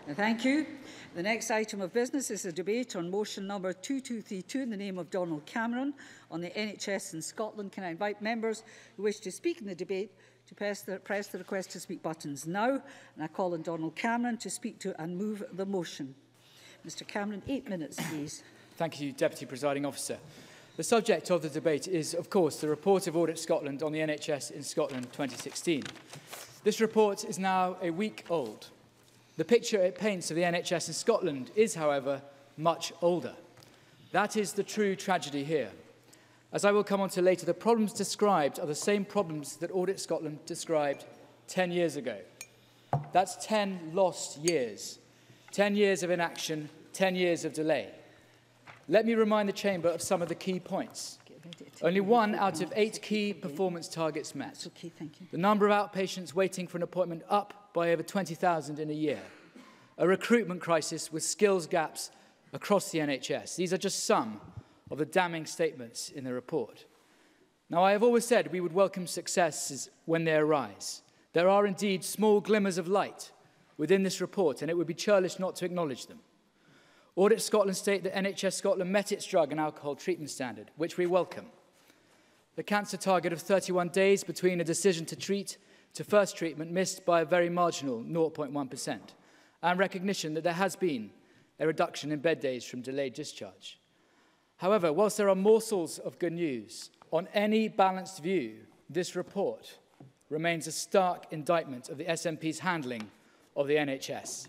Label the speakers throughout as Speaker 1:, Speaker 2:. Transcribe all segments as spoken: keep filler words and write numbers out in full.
Speaker 1: Thank you. The next item of business is a debate on motion number two two three two in the name of Donald Cameron on the N H S in Scotland. Can I invite members who wish to speak in the debate to press the, press the request to speak buttons now? And I call on Donald Cameron to speak to and move the motion. Mr Cameron, eight minutes, please.
Speaker 2: Thank you, Deputy Presiding Officer. The subject of the debate is, of course, the report of Audit Scotland on the N H S in Scotland twenty sixteen. This report is now a week old. The picture it paints of the N H S in Scotland is, however, much older. That is the true tragedy here. As I will come on to later, the problems described are the same problems that Audit Scotland described ten years ago. That's ten lost years. ten years of inaction, ten years of delay. Let me remind the Chamber of some of the key points. Only one out of eight key performance targets met.
Speaker 1: Okay, thank you.
Speaker 2: The number of outpatients waiting for an appointment up by over twenty thousand in a year. A recruitment crisis with skills gaps across the N H S. These are just some of the damning statements in the report. Now, I have always said we would welcome successes when they arise. There are indeed small glimmers of light within this report, and it would be churlish not to acknowledge them. Audit Scotland state that N H S Scotland met its drug and alcohol treatment standard, which we welcome. The cancer target of thirty-one days between a decision to treat to first treatment missed by a very marginal zero point one percent, and recognition that there has been a reduction in bed days from delayed discharge. However, whilst there are morsels of good news, on any balanced view, this report remains a stark indictment of the S N P's handling of the N H S.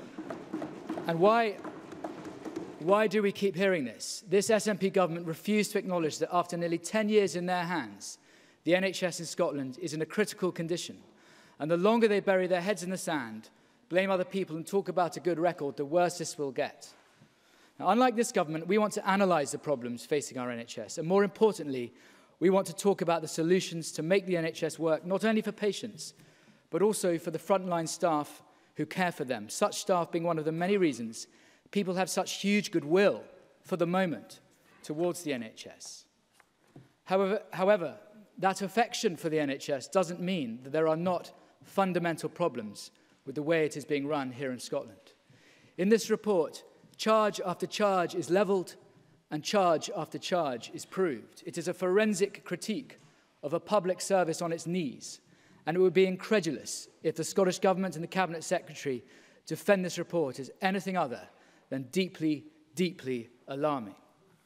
Speaker 2: And why, why do we keep hearing this? This S N P government refused to acknowledge that after nearly ten years in their hands, the N H S in Scotland is in a critical condition. And the longer they bury their heads in the sand, blame other people and talk about a good record, the worse this will get. Now, unlike this government, we want to analyse the problems facing our N H S. And more importantly, we want to talk about the solutions to make the N H S work, not only for patients, but also for the frontline staff who care for them. Such staff being one of the many reasons people have such huge goodwill for the moment towards the N H S. However, however, that affection for the N H S doesn't mean that there are not fundamental problems with the way it is being run here in Scotland. In this report, charge after charge is levelled and charge after charge is proved. It is a forensic critique of a public service on its knees, and it would be incredulous if the Scottish Government and the Cabinet Secretary defend this report as anything other than deeply, deeply alarming.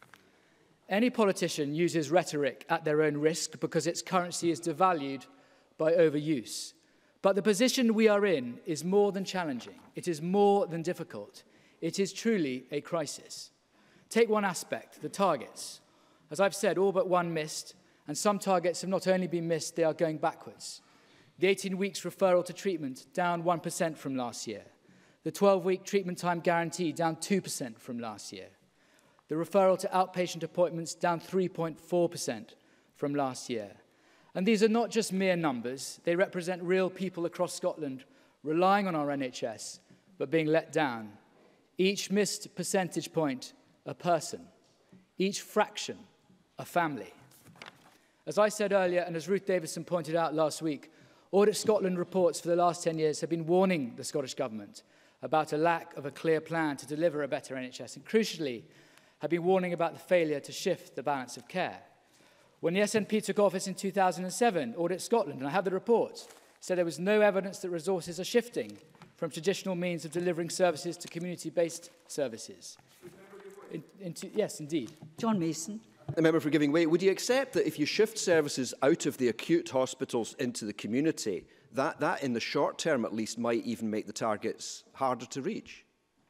Speaker 2: Any politician uses rhetoric at their own risk because its currency is devalued by overuse. But the position we are in is more than challenging. It is more than difficult. It is truly a crisis. Take one aspect, the targets. As I've said, all but one missed, and some targets have not only been missed, they are going backwards. The eighteen weeks referral to treatment, down one percent from last year. The twelve-week treatment time guarantee, down two percent from last year. The referral to outpatient appointments, down three point four percent from last year. And these are not just mere numbers. They represent real people across Scotland relying on our N H S, but being let down. Each missed percentage point, a person. Each fraction, a family. As I said earlier, and as Ruth Davison pointed out last week, Audit Scotland reports for the last ten years have been warning the Scottish Government about a lack of a clear plan to deliver a better N H S, and crucially, have been warning about the failure to shift the balance of care. When the S N P took office in two thousand seven, Audit Scotland, and I have the report, said there was no evidence that resources are shifting from traditional means of delivering services to community-based services. In, into, yes, indeed.
Speaker 1: John Mason.
Speaker 3: The member for giving way. Would you accept that if you shift services out of the acute hospitals into the community, that, that in the short term at least might even make the targets harder to reach?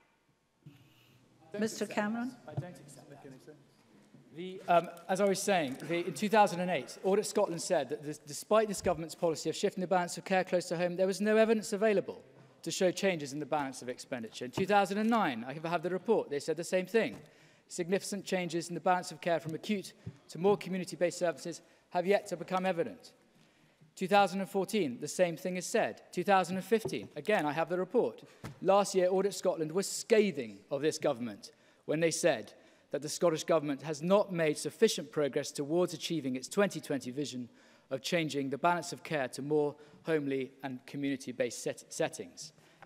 Speaker 1: Mister Cameron.
Speaker 2: I don't accept that. The, um, as I was saying, the, in two thousand eight, Audit Scotland said that this, despite this government's policy of shifting the balance of care close to home, there was no evidence available to show changes in the balance of expenditure. In two thousand nine, I have the report, they said the same thing. Significant changes in the balance of care from acute to more community-based services have yet to become evident. two thousand fourteen, the same thing is said. two thousand fifteen, again, I have the report. Last year, Audit Scotland was scathing of this government when they said that the Scottish Government has not made sufficient progress towards achieving its twenty twenty vision of changing the balance of care to more homely and community-based set settings.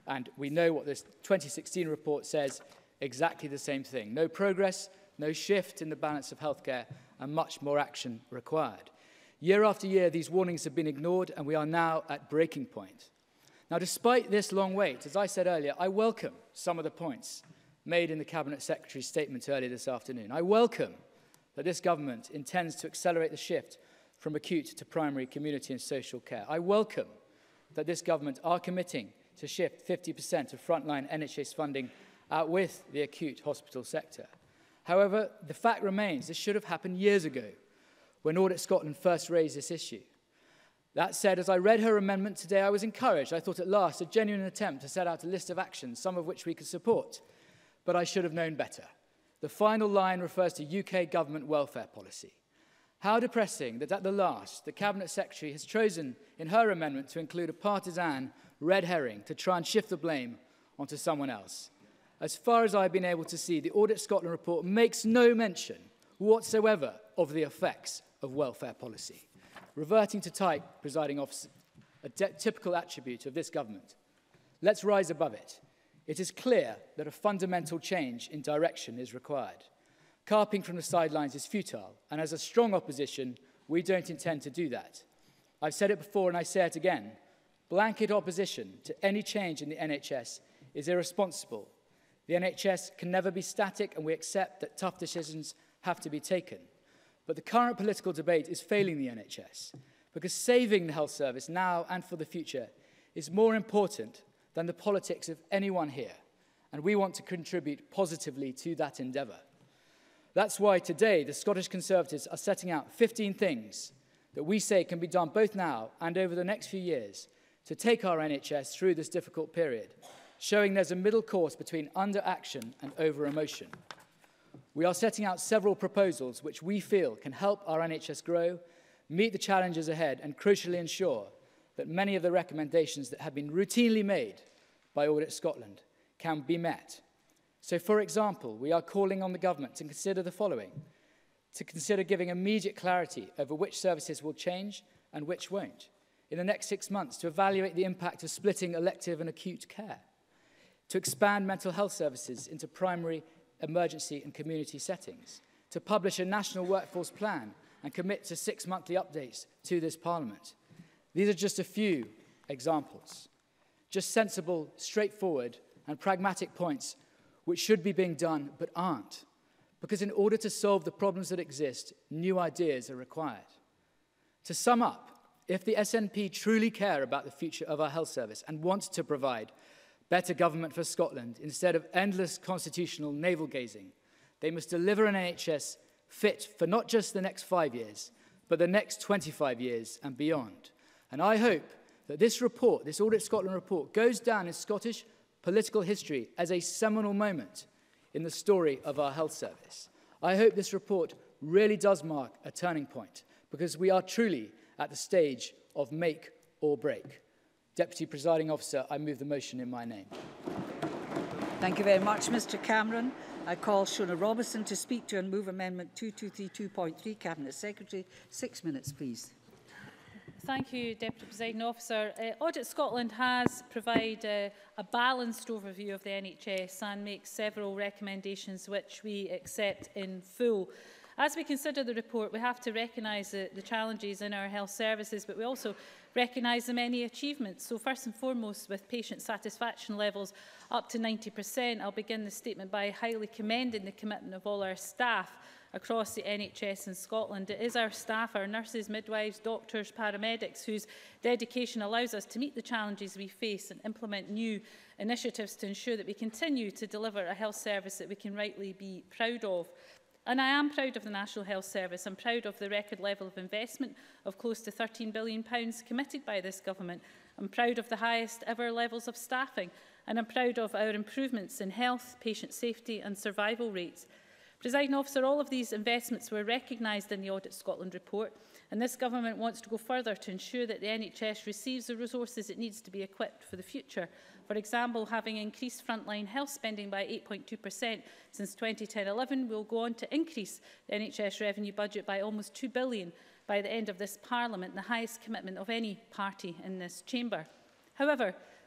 Speaker 2: And we know what this twenty sixteen report says, exactly the same thing. No progress, no shift in the balance of healthcare, and much more action required. Year after year, these warnings have been ignored, and we are now at breaking point. Now, despite this long wait, as I said earlier, I welcome some of the points made in the Cabinet Secretary's statement earlier this afternoon. I welcome that this government intends to accelerate the shift from acute to primary community and social care. I welcome that this government are committing to shift fifty percent of frontline N H S funding out with the acute hospital sector. However, the fact remains this should have happened years ago when Audit Scotland first raised this issue. That said, as I read her amendment today, I was encouraged. I thought at last a genuine attempt to set out a list of actions, some of which we could support. But I should have known better. The final line refers to U K government welfare policy. How depressing that at the last, the Cabinet Secretary has chosen in her amendment to include a partisan red herring to try and shift the blame onto someone else. As far as I've been able to see, the Audit Scotland report makes no mention whatsoever of the effects of welfare policy. Reverting to type, presiding officer, a typical attribute of this government. Let's rise above it. It is clear that a fundamental change in direction is required. Carping from the sidelines is futile, and as a strong opposition, we don't intend to do that. I've said it before and I say it again. Blanket opposition to any change in the N H S is irresponsible. The N H S can never be static, and we accept that tough decisions have to be taken. But the current political debate is failing the N H S, because saving the health service now and for the future is more important than the politics of anyone here, and we want to contribute positively to that endeavour. That's why today the Scottish Conservatives are setting out fifteen things that we say can be done both now and over the next few years to take our N H S through this difficult period, showing there's a middle course between under-action and over-emotion. We are setting out several proposals which we feel can help our N H S grow, meet the challenges ahead, and crucially ensure that many of the recommendations that have been routinely made by Audit Scotland can be met. So, for example, we are calling on the government to consider the following: to consider giving immediate clarity over which services will change and which won't. In the next six months, to evaluate the impact of splitting elective and acute care. To expand mental health services into primary, emergency and community settings. To publish a national workforce plan and commit to six monthly updates to this Parliament. These are just a few examples. Just sensible, straightforward and pragmatic points which should be being done but aren't. Because in order to solve the problems that exist, new ideas are required. To sum up, if the S N P truly care about the future of our health service and want to provide better government for Scotland instead of endless constitutional navel-gazing, they must deliver an N H S fit for not just the next five years, but the next twenty-five years and beyond. And I hope that this report, this Audit Scotland report, goes down in Scottish political history as a seminal moment in the story of our health service. I hope this report really does mark a turning point, because we are truly at the stage of make or break. Deputy Presiding Officer, I move the motion in my name.
Speaker 1: Thank you very much, Mr Cameron. I call Shona Robison to speak to and move Amendment two two three two point three. Cabinet Secretary, six minutes, please.
Speaker 4: Thank you, Deputy Presiding Officer. Uh, Audit Scotland has provided uh, a balanced overview of the N H S and makes several recommendations which we accept in full. As we consider the report, we have to recognise the, the challenges in our health services, but we also recognise the many achievements. So first and foremost, with patient satisfaction levels up to ninety percent, I'll begin the statement by highly commending the commitment of all our staff across the N H S in Scotland. It is our staff, our nurses, midwives, doctors, paramedics, whose dedication allows us to meet the challenges we face and implement new initiatives to ensure that we continue to deliver a health service that we can rightly be proud of. And I am proud of the National Health Service. I'm proud of the record level of investment of close to thirteen billion pounds committed by this government. I'm proud of the highest ever levels of staffing, and I'm proud of our improvements in health, patient safety and survival rates. Presiding Officer, all of these investments were recognised in the Audit Scotland report, and this government wants to go further to ensure that the N H S receives the resources it needs to be equipped for the future. For example, having increased frontline health spending by eight point two percent since twenty ten eleven, we'll go on to increase the N H S revenue budget by almost two billion pounds by the end of this Parliament, the highest commitment of any party in this chamber. However,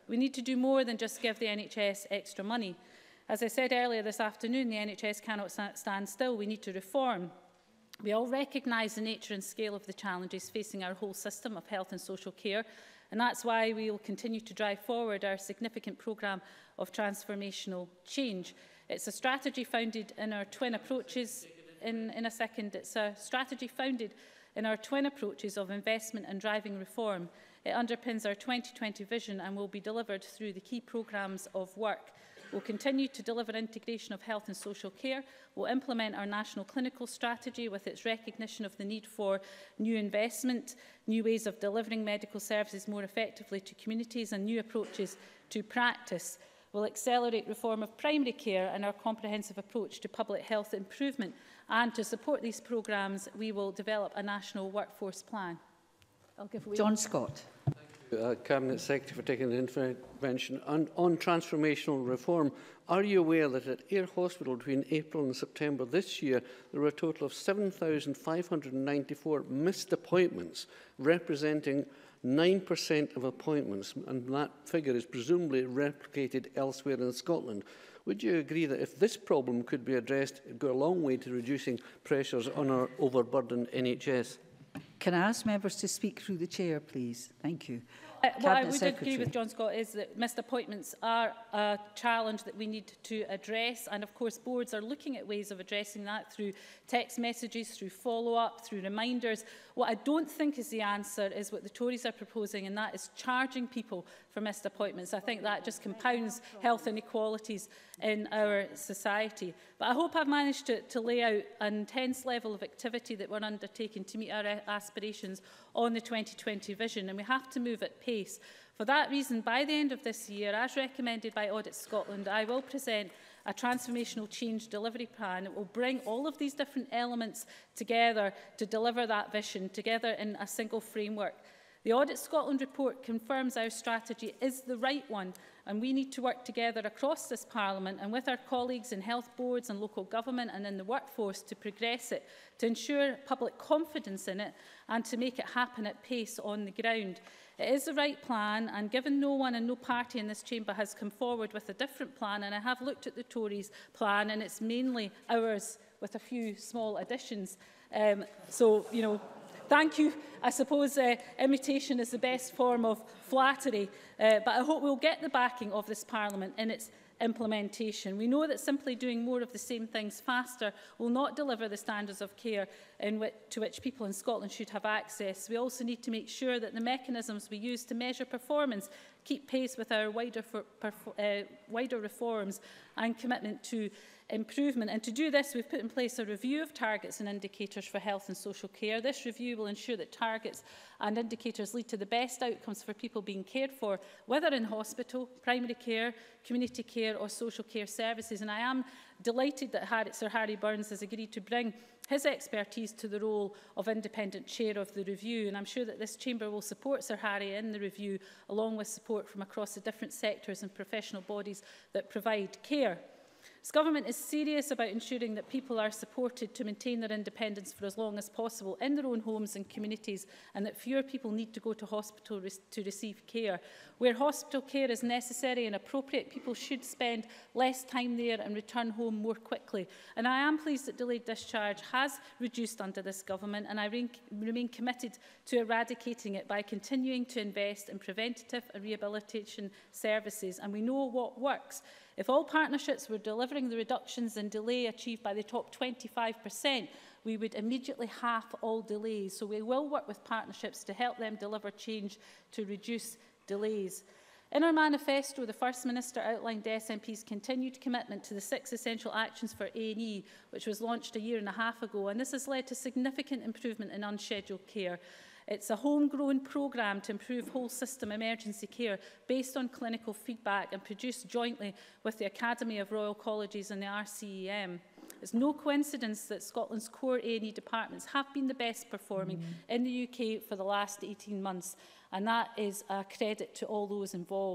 Speaker 4: we need to do more than just give the N H S extra money. As I said earlier this afternoon, the N H S cannot stand still. We need to reform. We all recognise the nature and scale of the challenges facing our whole system of health and social care, and that's why we will continue to drive forward our significant programme of transformational change. It's a strategy founded in our twin approaches, in, in a second, it's a strategy founded in our twin approaches of investment and driving reform. It underpins our twenty twenty vision and will be delivered through the key programmes of work. We'll continue to deliver integration of health and social care. We'll implement our national clinical strategy with its recognition of the need for new investment, new ways of delivering medical services more effectively to communities and new approaches to practice. We'll accelerate reform of primary care and our comprehensive approach to public health improvement. And to support these programmes, we will develop a national workforce plan. I'll give away.
Speaker 1: John Scott.
Speaker 5: Uh, Cabinet Secretary for taking the intervention. On, on transformational reform, are you aware that at Ayr Hospital between April and September this year, there were a total of seven thousand five hundred ninety-four missed appointments, representing nine percent of appointments, and that figure is presumably replicated elsewhere in Scotland. Would you agree that if this problem could be addressed, it would go a long way to reducing pressures on our overburdened N H S?
Speaker 1: Can I ask members to speak through the chair, please? Thank you.
Speaker 4: Uh, what I would
Speaker 1: Secretary.
Speaker 4: agree with John Scott is that missed appointments are a challenge that we need to address, and of course boards are looking at ways of addressing that through text messages, through follow-up, through reminders. What I don't think is the answer is what the Tories are proposing, and that is charging people for missed appointments. I think that just compounds health inequalities in our society. But I hope I've managed to, to lay out an intense level of activity that we're undertaking to meet our aspirations on the twenty twenty vision, and we have to move at pace. For that reason, by the end of this year, as recommended by Audit Scotland, I will present a transformational change delivery plan. It will bring all of these different elements together to deliver that vision, together in a single framework. The Audit Scotland report confirms our strategy is the right one, and we need to work together across this Parliament and with our colleagues in health boards and local government and in the workforce to progress it, to ensure public confidence in it and to make it happen at pace on the ground. It is the right plan, and given no one and no party in this chamber has come forward with a different plan, and I have looked at the Tories' plan and it's mainly ours with a few small additions. Um, so, you know, thank you. I suppose uh, imitation is the best form of flattery, uh, but I hope we'll get the backing of this Parliament in its implementation. We know that simply doing more of the same things faster will not deliver the standards of care in which, to which people in Scotland should have access. We also need to make sure that the mechanisms we use to measure performance keep pace with our wider, for, uh, wider reforms and commitment to improvement. And to do this, we've put in place a review of targets and indicators for health and social care. This review will ensure that targets and indicators lead to the best outcomes for people being cared for, whether in hospital, primary care, community care or social care services. And I am delighted that Harry, Sir Harry Burns has agreed to bring his expertise to the role of independent chair of the review. And I'm sure that this chamber will support Sir Harry in the review, along with support from across the different sectors and professional bodies that provide care. This government is serious about ensuring that people are supported to maintain their independence for as long as possible in their own homes and communities, and that fewer people need to go to hospital to receive care. Where hospital care is necessary and appropriate, people should spend less time there and return home more quickly. And I am pleased that delayed discharge has reduced under this government, and I re remain committed to eradicating it by continuing to invest in preventative and rehabilitation services. And we know what works. If all partnerships were delivering the reductions in delay achieved by the top twenty-five percent, we would immediately halve all delays. So we will work with partnerships to help them deliver change to reduce delays. In our manifesto, the First Minister outlined S N P's continued commitment to the six essential actions for A and E, which was launched a year and a half ago, and this has led to significant improvement in unscheduled care. It's a homegrown programme to improve whole system emergency care based on clinical feedback and produced jointly with the Academy of Royal Colleges and the R C E M. It's no coincidence that Scotland's core A and E departments have been the best performing mm-hmm. in the U K for the last eighteen months, and that is a credit to all those involved.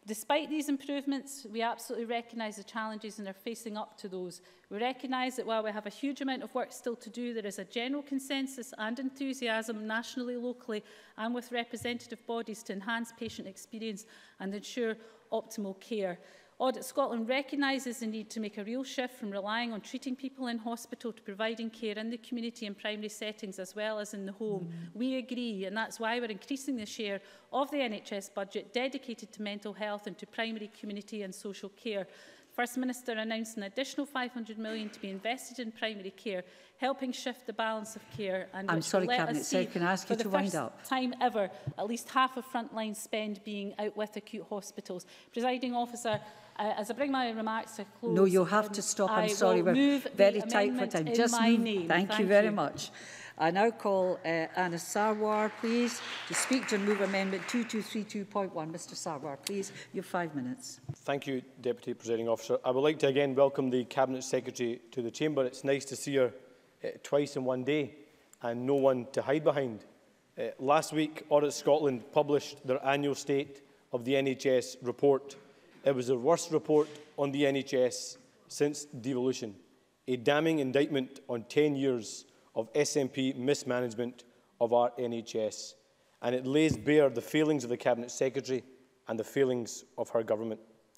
Speaker 4: Despite these improvements, we absolutely recognise the challenges and are facing up to those. We recognise that while we have a huge amount of work still to do, there is a general consensus and enthusiasm nationally, locally and with representative bodies to enhance patient experience and ensure optimal care. Audit Scotland recognises the need to make a real shift from relying on treating people in hospital to providing care in the community and primary settings as well as in the home. Mm. We agree, and that's why we're increasing the share of the N H S budget dedicated to mental health and to primary community and social care. First Minister announced an additional five hundred million pounds to be invested in primary care, helping shift the balance of care. And
Speaker 1: I'm sorry, Cabinet Secretary, can I ask you to wind up? For the first time ever, at least half of frontline spend being out with acute hospitals. Presiding Officer, uh, as I bring my remarks to a close... No, you'll have um, to stop. I'm I sorry, we're very tight for time. Just move. Name. Thank, Thank you very you. much. I now call uh, Anna Sarwar, please, to speak to and move Amendment two two three two point one. Mister Sarwar, please, you have five minutes.
Speaker 6: Thank you, Deputy Presiding Officer. I would like to again welcome the Cabinet Secretary to the Chamber. It's nice to see her uh, twice in one day and no one to hide behind. Uh, last week, Audit Scotland published their annual State of the N H S report. It was the worst report on the N H S since devolution, a damning indictment on ten years of S N P mismanagement of our N H S, and it lays bare the failings of the Cabinet Secretary and the failings of her government.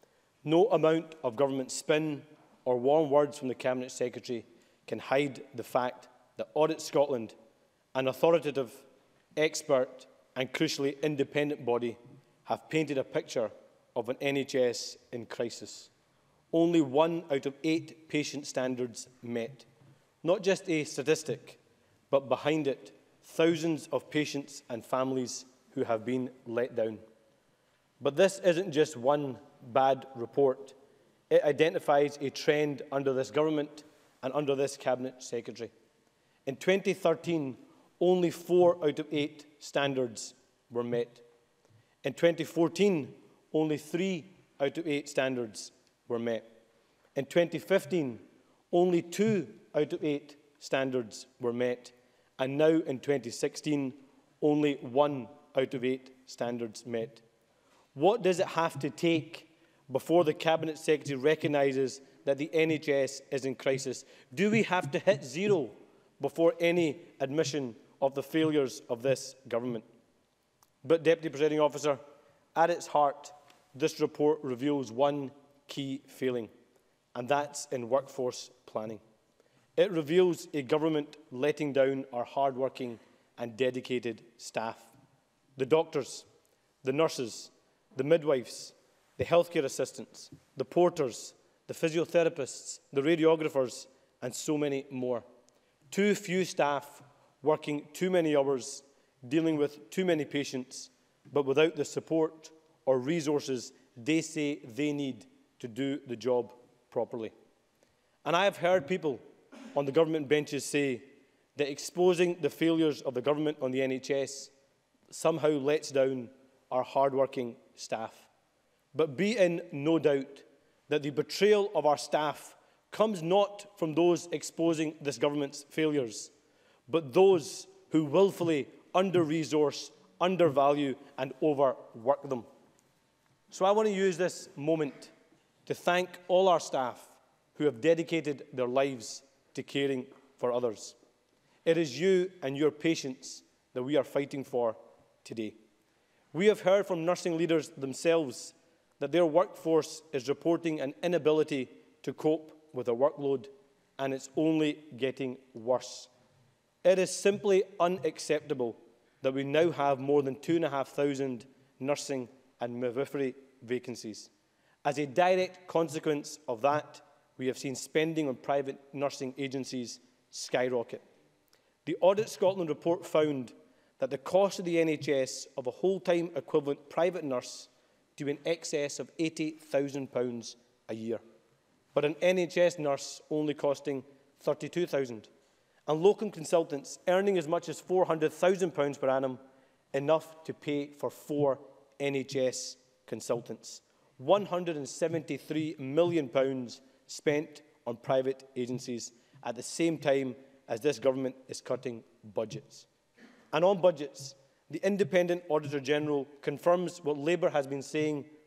Speaker 6: No amount of government spin or warm words from the Cabinet Secretary can hide the fact that Audit Scotland, an authoritative, expert and crucially independent body, have painted a picture of an N H S in crisis. Only one out of eight patient standards met. Not just a statistic, but behind it, thousands of patients and families who have been let down. But this isn't just one bad report. It identifies a trend under this government and under this Cabinet Secretary. In twenty thirteen, only four out of eight standards were met. In twenty fourteen, only three out of eight standards were met. In twenty fifteen, only two out of eight standards were met, and now in twenty sixteen, only one out of eight standards met. What does it have to take before the Cabinet Secretary recognises that the N H S is in crisis? Do we have to hit zero before any admission of the failures of this government? But, Deputy Presiding Officer, at its heart, this report reveals one key failing, and that's in workforce planning. It reveals a government letting down our hard-working and dedicated staff. The doctors, the nurses, the midwives, the healthcare assistants, the porters, the physiotherapists, the radiographers, and so many more. Too few staff working too many hours, dealing with too many patients, but without the support or resources they say they need to do the job properly. And I have heard people on the government benches say that exposing the failures of the government on the N H S somehow lets down our hard-working staff. But be in no doubt that the betrayal of our staff comes not from those exposing this government's failures, but those who willfully under-resource, undervalue and overwork them. So I want to use this moment to thank all our staff who have dedicated their lives to caring for others. It is you and your patients that we are fighting for today. We have heard from nursing leaders themselves that their workforce is reporting an inability to cope with their workload, and it's only getting worse. It is simply unacceptable that we now have more than two and a half thousand nursing and midwifery vacancies. As a direct consequence of that, we have seen spending on private nursing agencies skyrocket. The Audit Scotland report found that the cost of the N H S of a whole-time equivalent private nurse to be in excess of eighty thousand pounds a year, but an N H S nurse only costing thirty-two thousand pounds, and locum consultants earning as much as four hundred thousand pounds per annum, enough to pay for four N H S consultants. one hundred seventy-three million pounds spent on private agencies at the same time as this government is cutting budgets. And on budgets, the Independent Auditor General confirms what Labour has been saying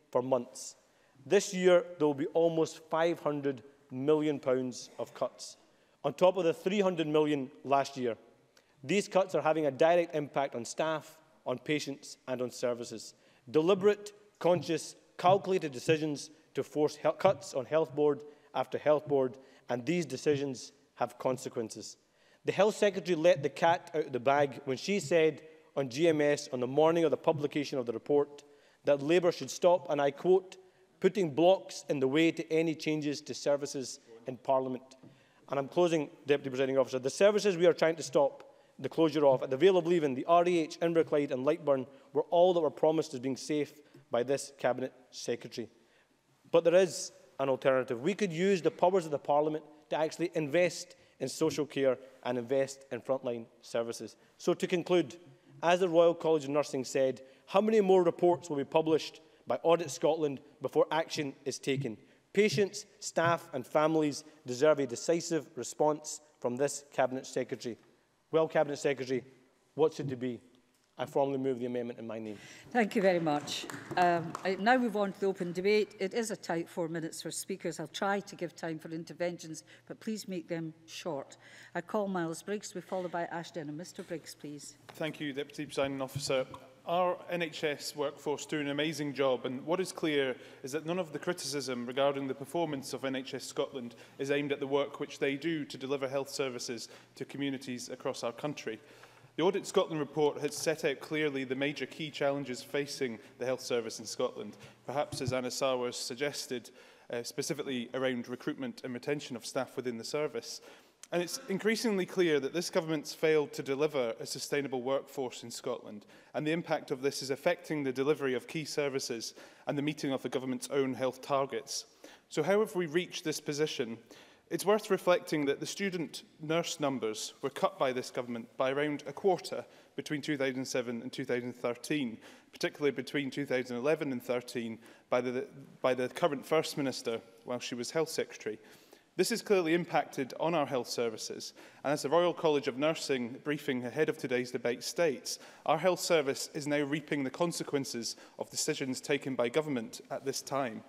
Speaker 6: for months. This year, there will be almost five hundred million pounds of cuts, on top of the three hundred million pounds last year. These cuts are having a direct impact on staff, on patients and on services. Deliberate, conscious, calculated decisions to force cuts on health board after health board, and these decisions have consequences. The Health Secretary let the cat out of the bag when she said on G M S on the morning of the publication of the report that Labour should stop, and I quote, putting blocks in the way to any changes to services in Parliament. And I'm closing, Deputy Presiding Officer. The services we are trying to stop the closure of at the Vale of Leven, the R E H, Inverclyde and Lightburn were all that were promised as being safe by this Cabinet Secretary. But there is an alternative. We could use the powers of the Parliament to actually invest in social care and invest in frontline services. So to conclude, as the Royal College of Nursing said, how many more reports will be published by Audit Scotland before action is taken? Patients, staff and families deserve a decisive response from this Cabinet Secretary. Well, Cabinet Secretary, what should it be? I formally move the amendment in my name.
Speaker 1: Thank you very much. Um, I now move on to the open debate. It is a tight four minutes for speakers. I'll try to give time for interventions, but please make them short. I call Miles Briggs to be followed by Ashton. And Mr Briggs, please.
Speaker 7: Thank you, Deputy Presiding Officer. Our N H S workforce do an amazing job, and what is clear is that none of the criticism regarding the performance of N H S Scotland is aimed at the work which they do to deliver health services to communities across our country. The Audit Scotland report has set out clearly the major key challenges facing the health service in Scotland, perhaps as Anna Sawers suggested, uh, specifically around recruitment and retention of staff within the service. And it's increasingly clear that this government's failed to deliver a sustainable workforce in Scotland, and the impact of this is affecting the delivery of key services and the meeting of the government's own health targets. So how have we reached this position? It's worth reflecting that the student nurse numbers were cut by this government by around a quarter between two thousand seven and two thousand thirteen, particularly between two thousand eleven and thirteen by the, by the current First Minister while she was Health Secretary. This has clearly impacted on our health services, and as the Royal College of Nursing briefing ahead of today's debate states, our health service is now reaping the consequences of decisions taken by government at this time.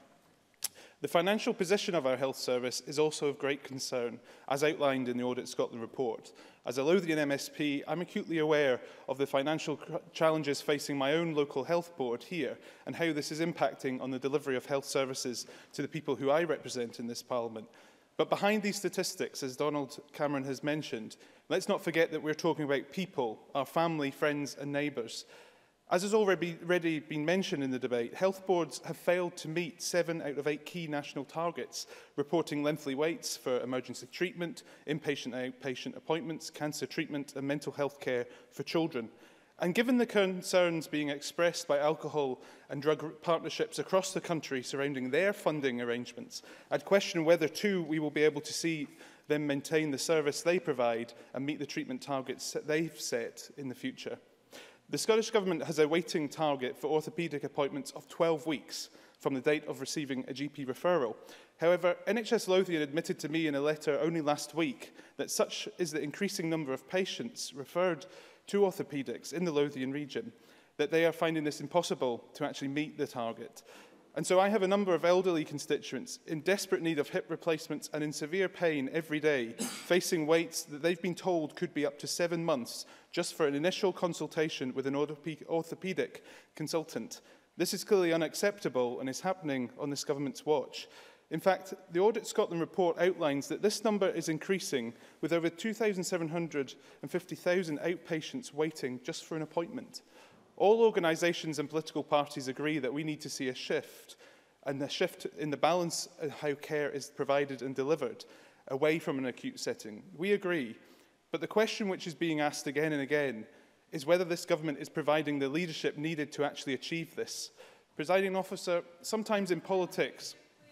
Speaker 7: The financial position of our health service is also of great concern, as outlined in the Audit Scotland report. As a Lothian M S P, I'm acutely aware of the financial challenges facing my own local health board here and how this is impacting on the delivery of health services to the people who I represent in this Parliament. But behind these statistics, as Donald Cameron has mentioned, let's not forget that we're talking about people, our family, friends and neighbours. As has already, already been mentioned in the debate, health boards have failed to meet seven out of eight key national targets, reporting lengthy waits for emergency treatment, inpatient and outpatient appointments, cancer treatment and mental health care for children. And given the concerns being expressed by alcohol and drug partnerships across the country surrounding their funding arrangements, I'd question whether, too, we will be able to see them maintain the service they provide and meet the treatment targets that they've set in the future. The Scottish Government has a waiting target for orthopaedic appointments of twelve weeks from the date of receiving a G P referral. However, N H S Lothian admitted to me in a letter only last week that such is the increasing number of patients referred to orthopaedics in the Lothian region that they are finding this impossible to actually meet the target. And so I have a number of elderly constituents in desperate need of hip replacements and in severe pain every day, facing waits that they've been told could be up to seven months just for an initial consultation with an orthopaedic consultant. This is clearly unacceptable and is happening on this government's watch. In fact, the Audit Scotland report outlines that this number is increasing, with over two thousand seven hundred fifty thousand outpatients waiting just for an appointment. All organisations and political parties agree that we need to see a shift, and a shift in the balance of how care is provided and delivered, away from an acute setting. We agree, but the question which is being asked again and again is whether this government is providing the leadership needed to actually achieve this. Presiding Officer, sometimes in politics,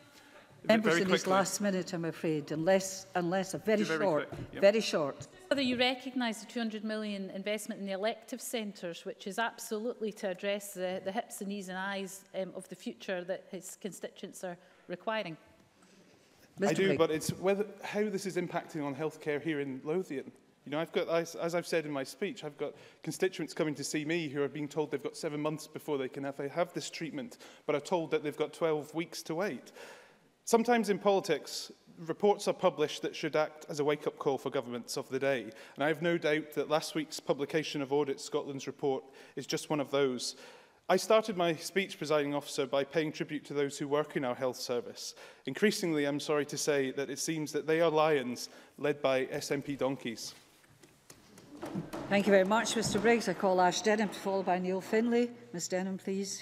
Speaker 1: Members in his last minute, I'm afraid, unless, unless a very, very short, yep. very short.
Speaker 4: Whether you recognise the two hundred million investment in the elective centres, which is absolutely to address the, the hips and knees and eyes um, of the future that his constituents are requiring.
Speaker 7: Mister I do, Blake. But it's whether, how this is impacting on healthcare here in Lothian. You know, I've got, as, as I've said in my speech, I've got constituents coming to see me who are being told they've got seven months before they can have, have this treatment, but are told that they've got twelve weeks to wait. Sometimes in politics, reports are published that should act as a wake-up call for governments of the day. And I have no doubt that last week's publication of Audit Scotland's report is just one of those. I started my speech, Presiding Officer, by paying tribute to those who work in our health service. Increasingly, I'm sorry to say that it seems that they are lions led by S N P donkeys.
Speaker 1: Thank you very much, Mr Briggs. I call Ash Denham, followed by Neil Findlay. Miz Denham, please.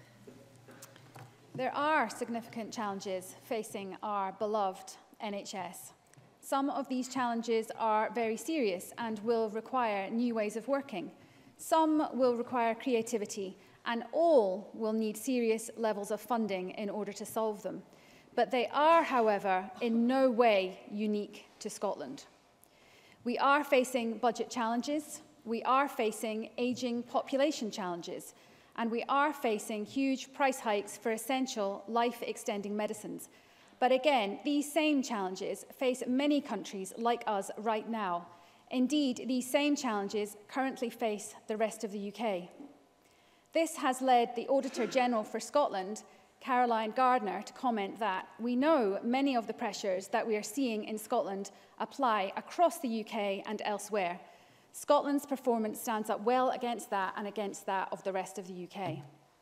Speaker 8: There are significant challenges facing our beloved N H S. Some of these challenges are very serious and will require new ways of working. Some will require creativity, and all will need serious levels of funding in order to solve them. But they are, however, in no way unique to Scotland. We are facing budget challenges, we are facing ageing population challenges, and we are facing huge price hikes for essential life-extending medicines. But again, these same challenges face many countries like us right now. Indeed, these same challenges currently face the rest of the U K. This has led the Auditor General for Scotland, Caroline Gardner, to comment that we know many of the pressures that we are seeing in Scotland apply across the U K and elsewhere. Scotland's performance stands up well against that and against that of the rest of the U K.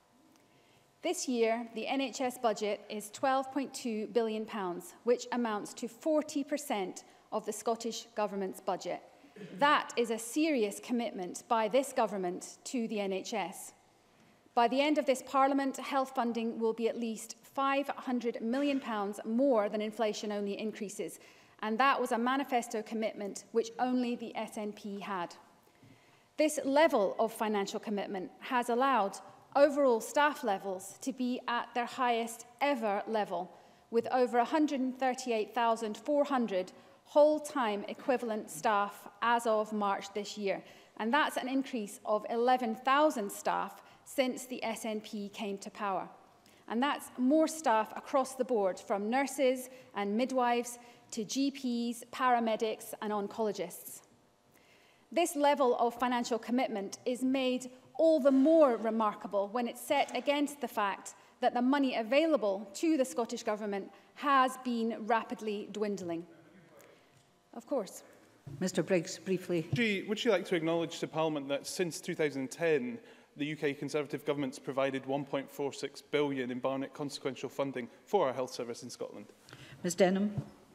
Speaker 8: This year, the N H S budget is twelve point two billion pounds, which amounts to forty percent of the Scottish Government's budget. That is a serious commitment by this government to the N H S. By the end of this Parliament, health funding will be at least five hundred million pounds more than inflation-only increases, and that was a manifesto commitment which only the S N P had. This level of financial commitment has allowed overall staff levels to be at their highest ever level, with over one hundred thirty-eight thousand four hundred whole-time equivalent staff as of March this year, and that's an increase of eleven thousand staff since the S N P came to power. And that's more staff across the board, from nurses and midwives to G Ps, paramedics and oncologists. This level of financial commitment is made all the more remarkable when it's set against the fact that the money available to the Scottish Government has been rapidly dwindling. Of course.
Speaker 1: Mr Briggs, briefly.
Speaker 7: Would you, would you like to acknowledge to Parliament that since two thousand ten, the U K Conservative government's provided one point four six billion in Barnett consequential funding for our health service in Scotland?
Speaker 1: Miz Denham.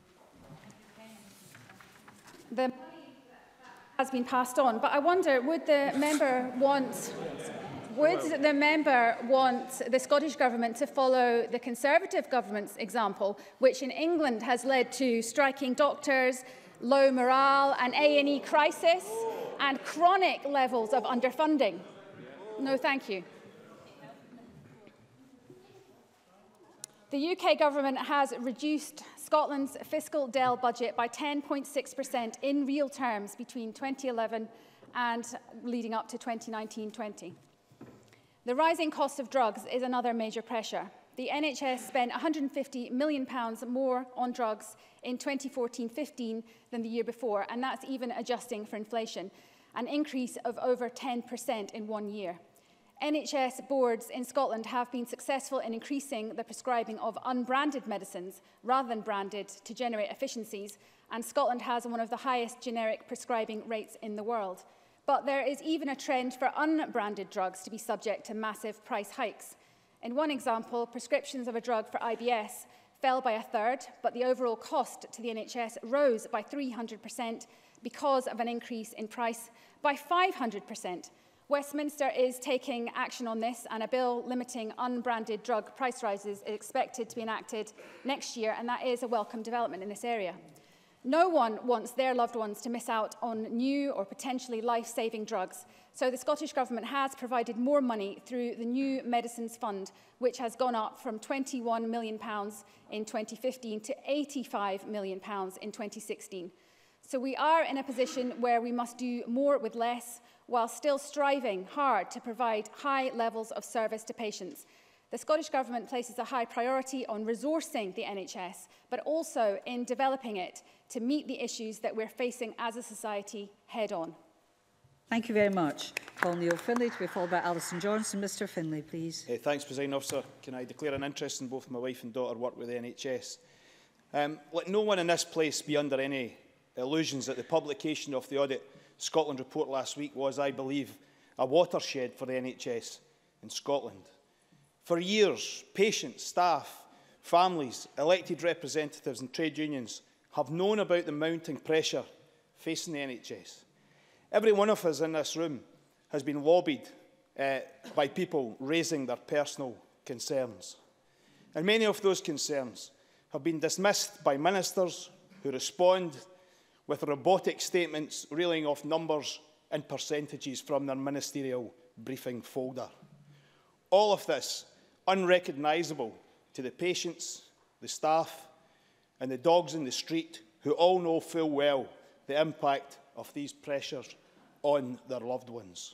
Speaker 8: The money has been passed on, but I wonder, would the member want, would the member want the Scottish Government to follow the Conservative government's example, which in England has led to striking doctors, low morale, an A and E crisis, and chronic levels of underfunding? No, thank you. The U K Government has reduced Scotland's fiscal D E L budget by ten point six percent in real terms between twenty eleven and leading up to twenty nineteen twenty. The rising cost of drugs is another major pressure. The N H S spent one hundred fifty million pounds more on drugs in twenty fourteen fifteen than the year before, and that's even adjusting for inflation, an increase of over ten percent in one year. N H S boards in Scotland have been successful in increasing the prescribing of unbranded medicines rather than branded to generate efficiencies, and Scotland has one of the highest generic prescribing rates in the world. But there is even a trend for unbranded drugs to be subject to massive price hikes. In one example, prescriptions of a drug for I B S fell by a third, but the overall cost to the N H S rose by three hundred percent because of an increase in price by five hundred percent. Westminster is taking action on this, and a bill limiting unbranded drug price rises is expected to be enacted next year, and that is a welcome development in this area. No one wants their loved ones to miss out on new or potentially life-saving drugs, so the Scottish Government has provided more money through the New Medicines Fund, which has gone up from twenty-one million pounds in twenty fifteen to eighty-five million pounds in twenty sixteen. So we are in a position where we must do more with less, while still striving hard to provide high levels of service to patients. The Scottish Government places a high priority on resourcing the N H S, but also in developing it to meet the issues that we're facing as a society head-on.
Speaker 1: Thank you very much. Paul Neil Finlay, to be followed by Alison Johnson. Mr Finlay, please.
Speaker 9: Uh, thanks, Presiding Officer. Can I declare an interest in both my wife and daughter work with the N H S? Um, let no one in this place be under any illusions that the publication of the Audit Scotland report last week was, I believe, a watershed for the N H S in Scotland. For years, patients, staff, families, elected representatives and trade unions have known about the mounting pressure facing the N H S. Every one of us in this room has been lobbied uh, by people raising their personal concerns. And many of those concerns have been dismissed by ministers who respond with robotic statements reeling off numbers and percentages from their ministerial briefing folder. All of this unrecognisable to the patients, the staff and the dogs in the street who all know full well the impact of these pressures on their loved ones.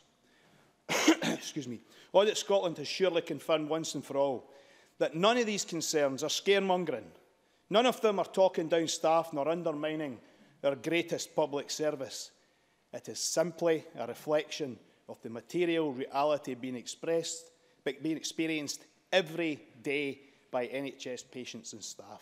Speaker 9: Excuse me. Audit Scotland has surely confirmed once and for all that none of these concerns are scaremongering. None of them are talking down staff nor undermining our greatest public service. It is simply a reflection of the material reality being expressed, being experienced every day by N H S patients and staff.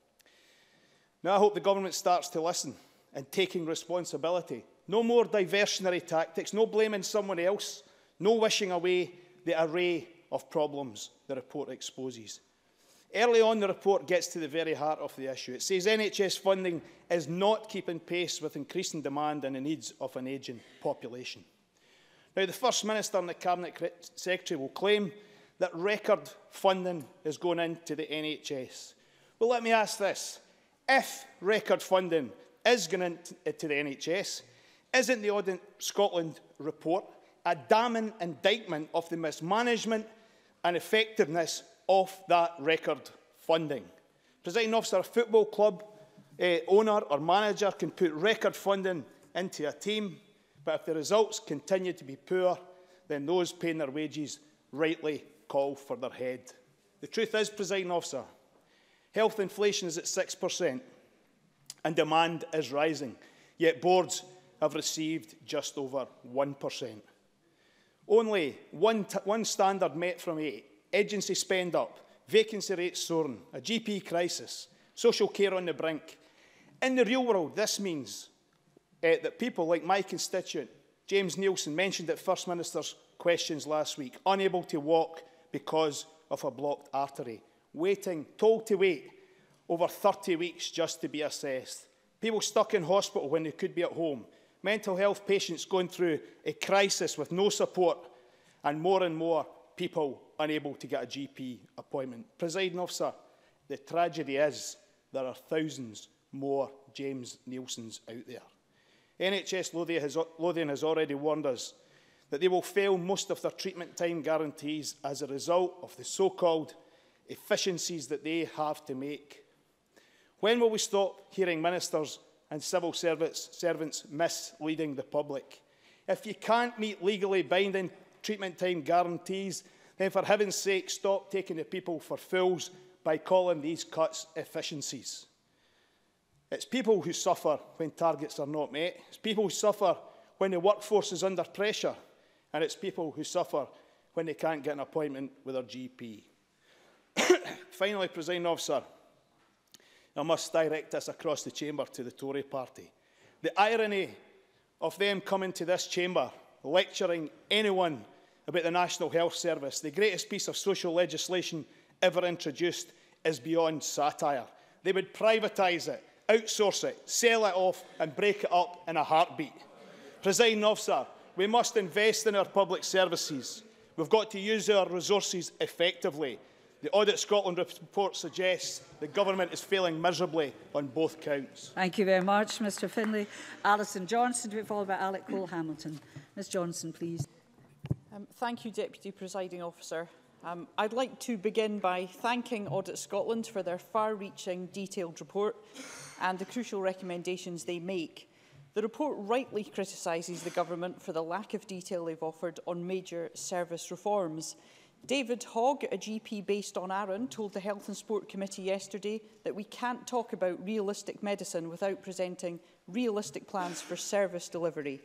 Speaker 9: Now I hope the government starts to listen and taking responsibility. No more diversionary tactics, no blaming someone else, no wishing away the array of problems the report exposes. Early on, the report gets to the very heart of the issue. It says N H S funding is not keeping pace with increasing demand and the needs of an ageing population. Now, the First Minister and the Cabinet Secretary will claim that record funding is going into the N H S. Well, let me ask this. If record funding is going into the N H S, isn't the Audit Scotland report a damning indictment of the mismanagement and effectiveness of that record funding? Presiding Officer, a football club uh, owner or manager can put record funding into a team, but if the results continue to be poor, then those paying their wages rightly call for their head. The truth is, Presiding Officer, health inflation is at six percent and demand is rising, yet boards have received just over one percent. Only one, one standard met from eight. Agency spend up, vacancy rates soaring, a G P crisis, social care on the brink. In the real world, this means uh, that people like my constituent, James Neilson, mentioned at First Minister's questions last week, unable to walk because of a blocked artery, waiting, told to wait over thirty weeks just to be assessed. People stuck in hospital when they could be at home. Mental health patients going through a crisis with no support, and more and more people unable to get a G P appointment. Presiding Officer, the tragedy is there are thousands more James Neilsons out there. N H S Lothian has, Lothian has already warned us that they will fail most of their treatment time guarantees as a result of the so-called efficiencies that they have to make. When will we stop hearing ministers and civil service, servants misleading the public? If you can't meet legally binding treatment time guarantees, then for heaven's sake, stop taking the people for fools by calling these cuts efficiencies. It's people who suffer when targets are not met. It's people who suffer when the workforce is under pressure. And it's people who suffer when they can't get an appointment with their G P. Finally, Presiding Officer, I must direct this across the chamber to the Tory party. The irony of them coming to this chamber, lecturing anyone about the National Health Service, the greatest piece of social legislation ever introduced, is beyond satire. They would privatise it, outsource it, sell it off and break it up in a heartbeat. Presiding Officer, we must invest in our public services. We've got to use our resources effectively. The Audit Scotland report suggests the government is failing miserably on both counts.
Speaker 1: Thank you very much, Mr Finlay. Alison Johnson, to be followed by Alec Cole-Hamilton. Ms Johnson, please.
Speaker 10: Um, thank you, Deputy Presiding Officer. Um, I'd like to begin by thanking Audit Scotland for their far-reaching, detailed report and the crucial recommendations they make. The report rightly criticises the government for the lack of detail they've offered on major service reforms. David Hogg, a G P based on Arran, told the Health and Sport Committee yesterday that we can't talk about realistic medicine without presenting realistic plans for service delivery.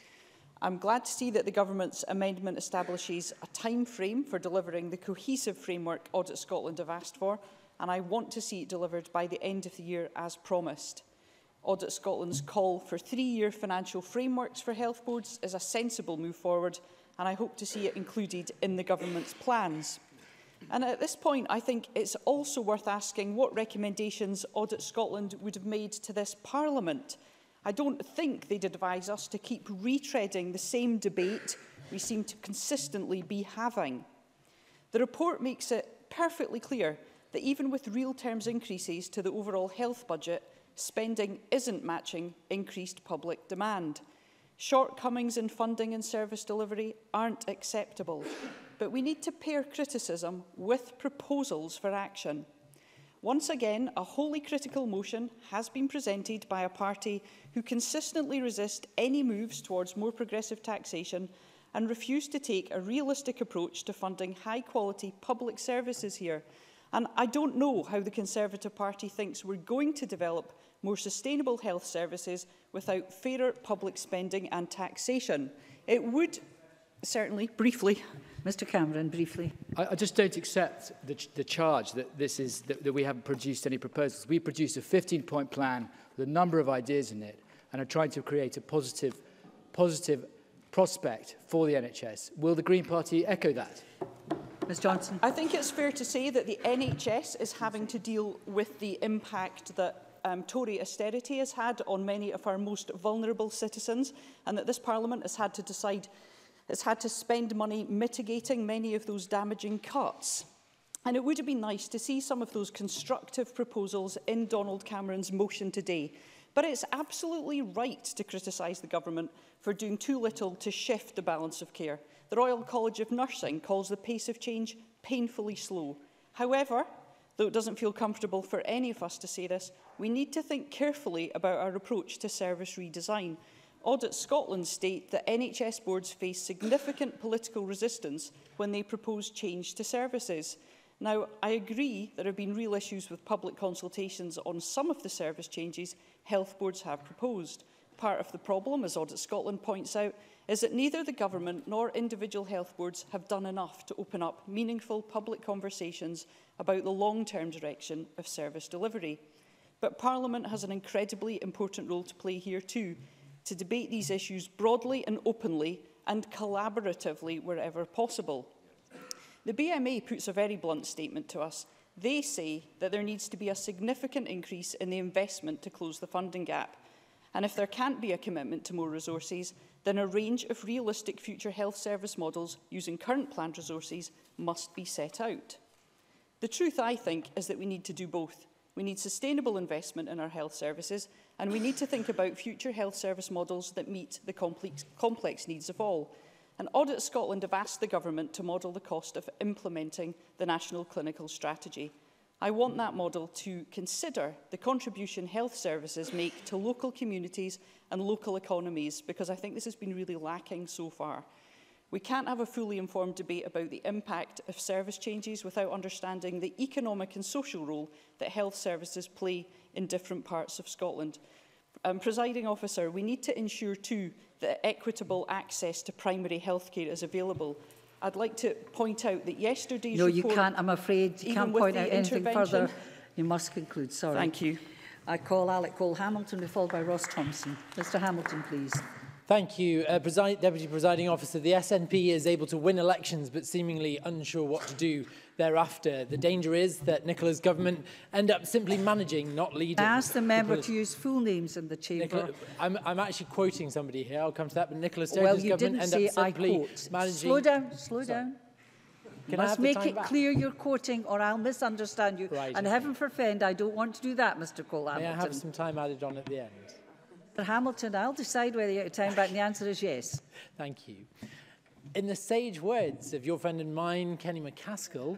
Speaker 10: I'm glad to see that the Government's amendment establishes a time frame for delivering the cohesive framework Audit Scotland have asked for, and I want to see it delivered by the end of the year as promised. Audit Scotland's call for three-year financial frameworks for health boards is a sensible move forward, and I hope to see it included in the Government's plans. And at this point, I think it's also worth asking what recommendations Audit Scotland would have made to this Parliament. I don't think they'd advise us to keep retreading the same debate we seem to consistently be having. The report makes it perfectly clear that even with real terms increases to the overall health budget, spending isn't matching increased public demand. Shortcomings in funding and service delivery aren't acceptable, but we need to pair criticism with proposals for action. Once again, a wholly critical motion has been presented by a party who consistently resist any moves towards more progressive taxation and refuse to take a realistic approach to funding high-quality public services here. And I don't know how the Conservative Party thinks we're going to develop more sustainable health services without fairer public spending and taxation. It would certainly, briefly,
Speaker 1: Mr Cameron, briefly.
Speaker 2: I, I just don't accept the, ch the charge that, this is, that, that we haven't produced any proposals. We produced a fifteen-point plan with a number of ideas in it and are trying to create a positive, positive prospect for the N H S. Will the Green Party echo that?
Speaker 1: Miz Johnson.
Speaker 10: I think it's fair to say that the N H S is having to deal with the impact that um, Tory austerity has had on many of our most vulnerable citizens, and that this Parliament has had to decide, has had to spend money mitigating many of those damaging cuts. And it would have been nice to see some of those constructive proposals in Donald Cameron's motion today. But it's absolutely right to criticise the Government for doing too little to shift the balance of care. The Royal College of Nursing calls the pace of change painfully slow. However, though it doesn't feel comfortable for any of us to say this, we need to think carefully about our approach to service redesign. Audit Scotland state that N H S boards face significant political resistance when they propose change to services. Now, I agree there have been real issues with public consultations on some of the service changes health boards have proposed. Part of the problem, as Audit Scotland points out, is that neither the Government nor individual health boards have done enough to open up meaningful public conversations about the long-term direction of service delivery. But Parliament has an incredibly important role to play here too, to debate these issues broadly and openly and collaboratively wherever possible. The B M A puts a very blunt statement to us. They say that there needs to be a significant increase in the investment to close the funding gap. And if there can't be a commitment to more resources, then a range of realistic future health service models using current planned resources must be set out. The truth, I think, is that we need to do both. We need sustainable investment in our health services, and we need to think about future health service models that meet the complex, complex needs of all. And Audit Scotland have asked the Government to model the cost of implementing the National Clinical Strategy. I want that model to consider the contribution health services make to local communities and local economies, because I think this has been really lacking so far. We can't have a fully informed debate about the impact of service changes without understanding the economic and social role that health services play in different parts of Scotland. Um, Presiding Officer, we need to ensure too that equitable access to primary health care is available. I'd like to point out that yesterday's
Speaker 1: no,
Speaker 10: report...
Speaker 1: No, you can't. I'm afraid you can't point out anything further. You must conclude. Sorry.
Speaker 10: Thank you.
Speaker 1: I call Alec Cole-Hamilton, be followed by Ross Thompson. Mr Hamilton, please.
Speaker 11: Thank you. Uh, Preside Deputy Presiding Officer, the S N P is able to win elections but seemingly unsure what to do thereafter. The danger is that Nicola's government end up simply managing, not leading.
Speaker 1: I ask the member to use full names in the chamber.
Speaker 11: Nicola, I'm, I'm actually quoting somebody here. I'll come to that. But Nicola Sturgeon's
Speaker 1: well, you
Speaker 11: government
Speaker 1: didn't
Speaker 11: end
Speaker 1: say,
Speaker 11: up simply
Speaker 1: I quote.
Speaker 11: managing...
Speaker 1: Slow down, slow
Speaker 11: Sorry.
Speaker 1: down.
Speaker 11: Can
Speaker 1: You
Speaker 11: I
Speaker 1: must
Speaker 11: have the
Speaker 1: make
Speaker 11: time
Speaker 1: it
Speaker 11: back?
Speaker 1: clear you're quoting or I'll misunderstand you.
Speaker 11: Right,
Speaker 1: and
Speaker 11: okay.
Speaker 1: heaven forfend, I don't want to do that, Mr Cole-Hamilton.
Speaker 11: May I have some time added on at the end?
Speaker 1: Mr Hamilton, I'll decide whether you have time back, and the answer is yes.
Speaker 11: Thank you. In the sage words of your friend and mine, Kenny McCaskill,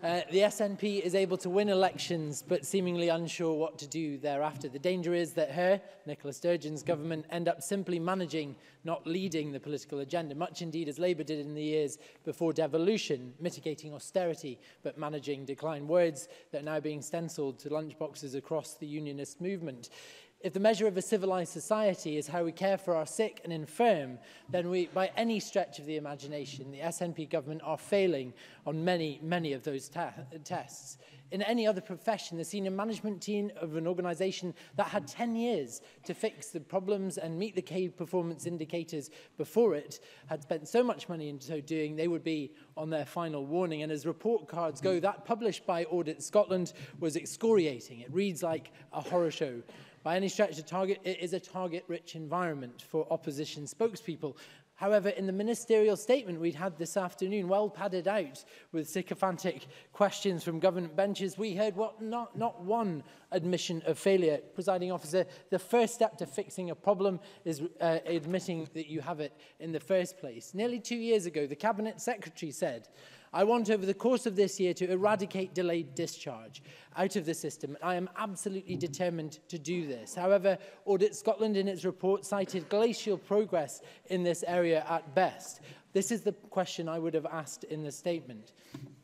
Speaker 11: Uh, the S N P is able to win elections, but seemingly unsure what to do thereafter. The danger is that her, Nicola Sturgeon's government, end up simply managing, not leading the political agenda, much indeed as Labour did in the years before devolution, mitigating austerity, but managing decline. Words that are now being stencilled to lunchboxes across the Unionist movement. If the measure of a civilised society is how we care for our sick and infirm, then we, by any stretch of the imagination, the S N P government are failing on many, many of those tests. In any other profession, the senior management team of an organisation that had ten years to fix the problems and meet the key performance indicators before it had spent so much money in so doing, they would be on their final warning. And as report cards go, that published by Audit Scotland was excoriating. It reads like a horror show. By any stretch of target, it is a target-rich environment for opposition spokespeople. However, in the ministerial statement we'd had this afternoon, well padded out with sycophantic questions from government benches, we heard what not, not one admission of failure. Presiding officer, the first step to fixing a problem is uh, admitting that you have it in the first place. Nearly two years ago, the Cabinet Secretary said, I want over the course of this year to eradicate delayed discharge out of the system. I am absolutely determined to do this. However, Audit Scotland in its report cited glacial progress in this area at best. This is the question I would have asked in the statement.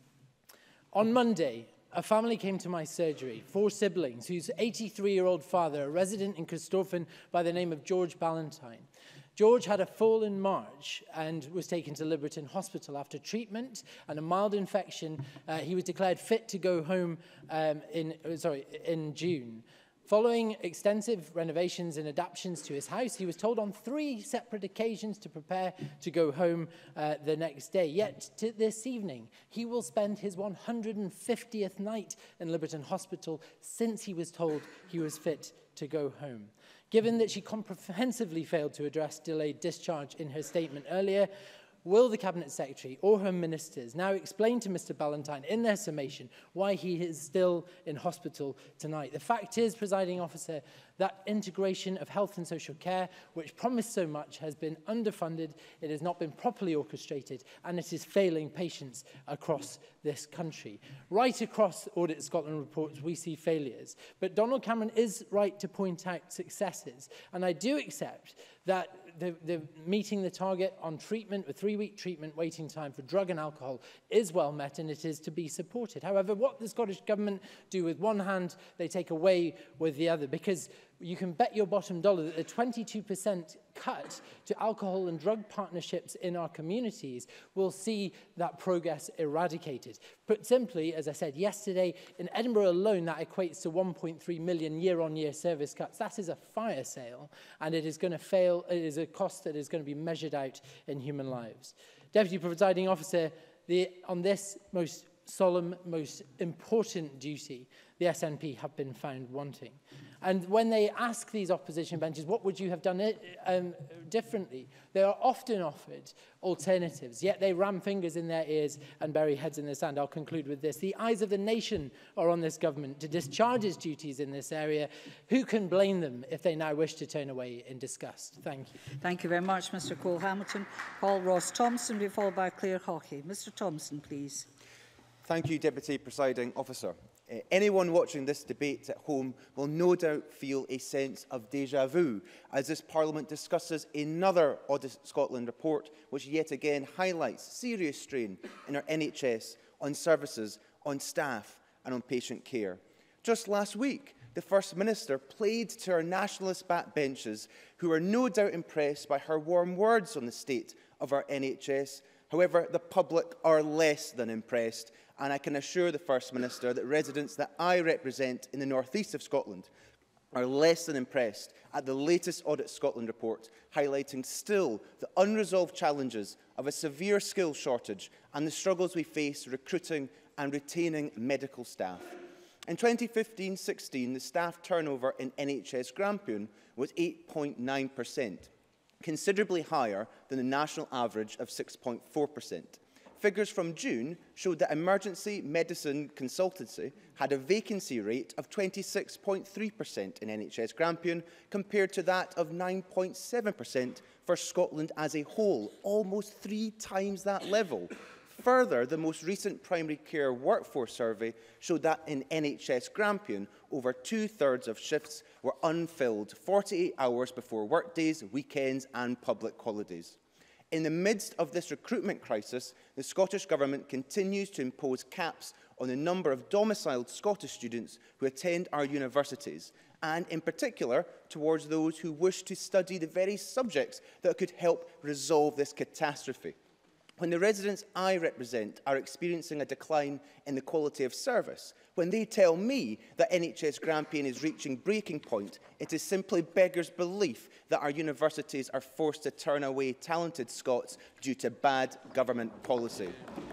Speaker 11: On Monday, a family came to my surgery, four siblings, whose eighty-three-year-old father, a resident in Christophin by the name of George Ballantyne. George had a fall in March and was taken to Liberton Hospital. After treatment and a mild infection, uh, he was declared fit to go home um, in, sorry, in June. Following extensive renovations and adaptations to his house, he was told on three separate occasions to prepare to go home uh, the next day. Yet, to this evening, he will spend his one hundred fiftieth night in Liberton Hospital since he was told he was fit to go home. Given that she comprehensively failed to address delayed discharge in her statement earlier, will the Cabinet Secretary or her ministers now explain to Mr Ballantyne in their summation why he is still in hospital tonight? The fact is, presiding officer, that integration of health and social care, which promised so much, has been underfunded, it has not been properly orchestrated, and it is failing patients across this country. Right across Audit Scotland reports, we see failures. But Donald Cameron is right to point out successes. And I do accept that the, the meeting the target on treatment, a three-week treatment waiting time for drug and alcohol is well met, and it is to be supported. However, what the Scottish Government do with one hand, they take away with the other, because you can bet your bottom dollar that the twenty-two percent cut to alcohol and drug partnerships in our communities will see that progress eradicated. Put simply, as I said yesterday, in Edinburgh alone, that equates to one point three million year-on-year service cuts. That is a fire sale, and it is going to fail. It is a cost that is going to be measured out in human lives. Deputy Presiding Officer, the, on this most solemn, most important duty, the S N P have been found wanting. And when they ask these opposition benches, what would you have done it, um, differently, they are often offered alternatives, yet they ram fingers in their ears and bury heads in the sand. I'll conclude with this. The eyes of the nation are on this government to discharge its duties in this area. Who can blame them if they now wish to turn away in disgust? Thank you.
Speaker 1: Thank you very much, Mr Cole-Hamilton. Paul Ross-Thompson, be followed by Claire Hockey. Mr Thompson, please.
Speaker 12: Thank you, Deputy Presiding Officer. Uh, anyone watching this debate at home will no doubt feel a sense of déjà vu as this Parliament discusses another Audit Scotland report which yet again highlights serious strain in our N H S on services, on staff and on patient care. Just last week, the First Minister played to our nationalist backbenchers who are no doubt impressed by her warm words on the state of our N H S. However, the public are less than impressed, and I can assure the First Minister that residents that I represent in the north east of Scotland are less than impressed at the latest Audit Scotland report, highlighting still the unresolved challenges of a severe skills shortage and the struggles we face recruiting and retaining medical staff. In twenty fifteen sixteen, the staff turnover in N H S Grampian was eight point nine percent. Considerably higher than the national average of six point four percent. Figures from June showed that emergency medicine consultancy had a vacancy rate of twenty-six point three percent in N H S Grampian compared to that of nine point seven percent for Scotland as a whole, almost three times that level. Further, the most recent primary care workforce survey showed that in N H S Grampian, over two-thirds of shifts were unfilled forty-eight hours before workdays, weekends and public holidays. In the midst of this recruitment crisis, the Scottish Government continues to impose caps on the number of domiciled Scottish students who attend our universities, and in particular towards those who wish to study the very subjects that could help resolve this catastrophe. When the residents I represent are experiencing a decline in the quality of service, when they tell me that N H S Grampian is reaching breaking point, it is simply beggars belief that our universities are forced to turn away talented Scots due to bad government policy.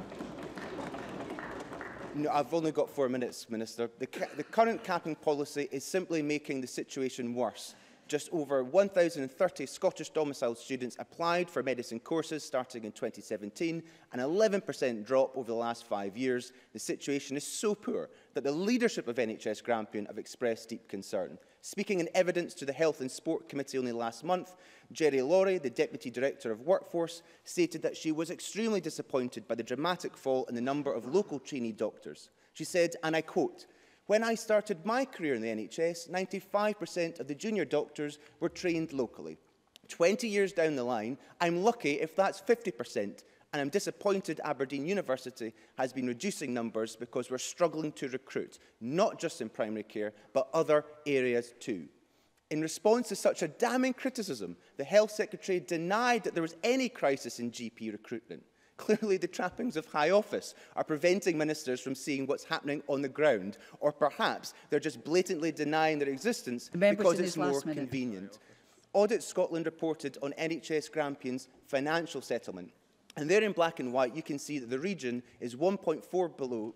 Speaker 12: No, I've only got four minutes, Minister. The, ca the current capping policy is simply making the situation worse. Just over one thousand thirty Scottish domiciled students applied for medicine courses starting in twenty seventeen, an eleven percent drop over the last five years. The situation is so poor that the leadership of N H S Grampian have expressed deep concern. Speaking in evidence to the Health and Sport Committee only last month, Jerry Laurie, the Deputy Director of Workforce, stated that she was extremely disappointed by the dramatic fall in the number of local trainee doctors. She said, and I quote, "When I started my career in the N H S, ninety-five percent of the junior doctors were trained locally. twenty years down the line, I'm lucky if that's fifty percent, and I'm disappointed Aberdeen University has been reducing numbers because we're struggling to recruit, not just in primary care, but other areas too." In response to such a damning criticism, the Health Secretary denied that there was any crisis in G P recruitment. Clearly, the trappings of high office are preventing ministers from seeing what's happening on the ground, or perhaps they're just blatantly denying their existence because it's more convenient. Audit Scotland reported on N H S Grampian's financial settlement. And there in black and white, you can see that the region is one point four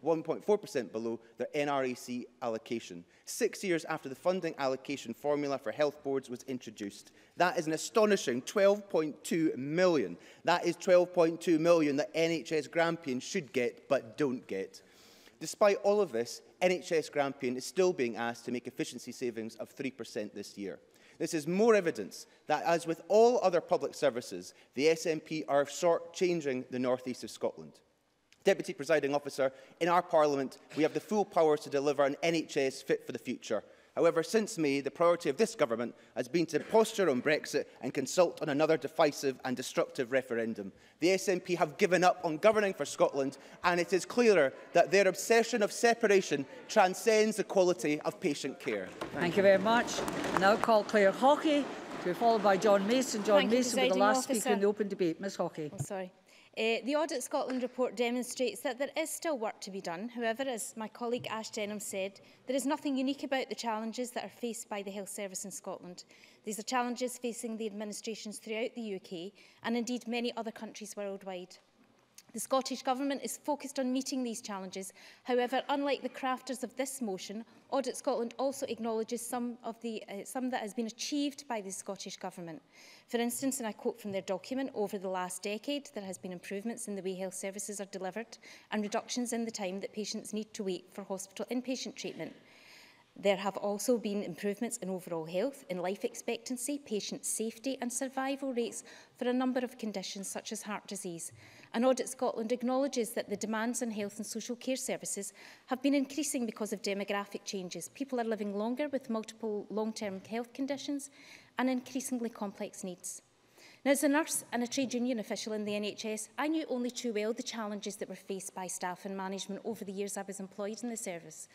Speaker 12: percent below their N R A C allocation, six years after the funding allocation formula for health boards was introduced. That is an astonishing twelve point two million. That is twelve point two million that N H S Grampian should get, but don't get. Despite all of this, N H S Grampian is still being asked to make efficiency savings of three percent this year. This is more evidence that, as with all other public services, the S N P are short-changing the North East of Scotland. Deputy Presiding Officer, in our Parliament, we have the full powers to deliver an N H S fit for the future. However, since May, the priority of this government has been to posture on Brexit and consult on another divisive and destructive referendum. The S N P have given up on governing for Scotland, and it is clearer that their obsession of separation transcends the quality of patient care. Thank,
Speaker 1: Thank you very much. I now call Claire Hawkey, to be followed by John Mason. John
Speaker 13: Thank
Speaker 1: Mason with the last
Speaker 13: officer.
Speaker 1: speaker in the open debate. Ms Hawkey.
Speaker 13: Oh, sorry. Uh, the Audit Scotland report demonstrates that there is still work to be done. However, as my colleague Ash Denham said, there is nothing unique about the challenges that are faced by the health service in Scotland. These are challenges facing the administrations throughout the U K and indeed many other countries worldwide. The Scottish Government is focused on meeting these challenges. However, unlike the crafters of this motion, Audit Scotland also acknowledges some, of the, uh, some that has been achieved by the Scottish Government. For instance, and I quote from their document, over the last decade, there has been improvements in the way health services are delivered and reductions in the time that patients need to wait for hospital inpatient treatment. There have also been improvements in overall health, in life expectancy, patient safety and survival rates for a number of conditions such as heart disease. And Audit Scotland acknowledges that the demands on health and social care services have been increasing because of demographic changes. People are living longer with multiple long-term health conditions and increasingly complex needs. Now, as a nurse and a trade union official in the N H S, I knew only too well the challenges that were faced by staff and management over the years I was employed in the service.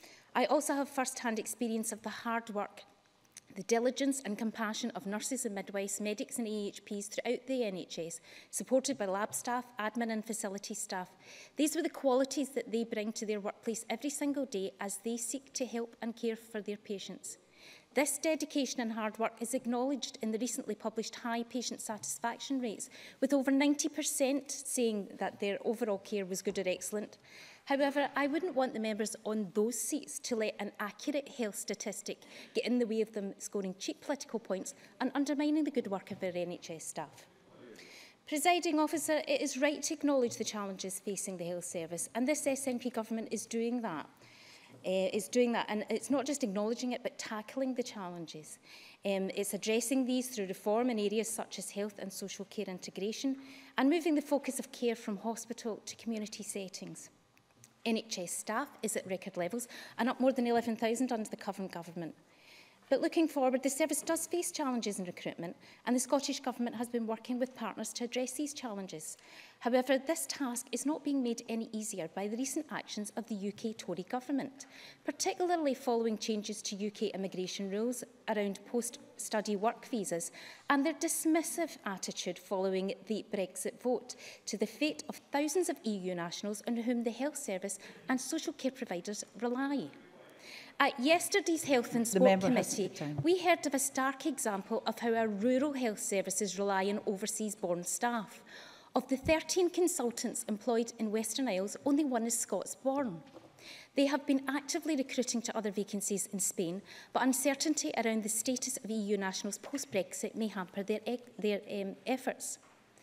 Speaker 13: I also have first-hand experience of the hard work, the diligence and compassion of nurses and midwives, medics and A H Ps throughout the N H S, supported by lab staff, admin and facility staff. These were the qualities that they bring to their workplace every single day as they seek to help and care for their patients. This dedication and hard work is acknowledged in the recently published high patient satisfaction rates, with over ninety percent saying that their overall care was good or excellent. However, I wouldn't want the members on those seats to let an accurate health statistic get in the way of them scoring cheap political points and undermining the good work of their N H S staff. Presiding Officer, it is right to acknowledge the challenges facing the health service, and this S N P government is doing that. uh, is doing that. And it's not just acknowledging it, but tackling the challenges. Um, it's addressing these through reform in areas such as health and social care integration, and moving the focus of care from hospital to community settings. N H S staff is at record levels and up more than eleven thousand under the current government. But looking forward, the service does face challenges in recruitment, and the Scottish Government has been working with partners to address these challenges. However, this task is not being made any easier by the recent actions of the U K Tory Government, particularly following changes to U K immigration rules around post-study work visas and their dismissive attitude following the Brexit vote to the fate of thousands of E U nationals on whom the health service and social care providers rely. At yesterday's Health and Sport Committee, we heard of a stark example of how our rural health services rely on overseas-born staff. Of the thirteen consultants employed in Western Isles, only one is Scots-born. They have been actively recruiting to other vacancies in Spain, but uncertainty around the status of E U nationals post-Brexit may hamper their, e their um, efforts.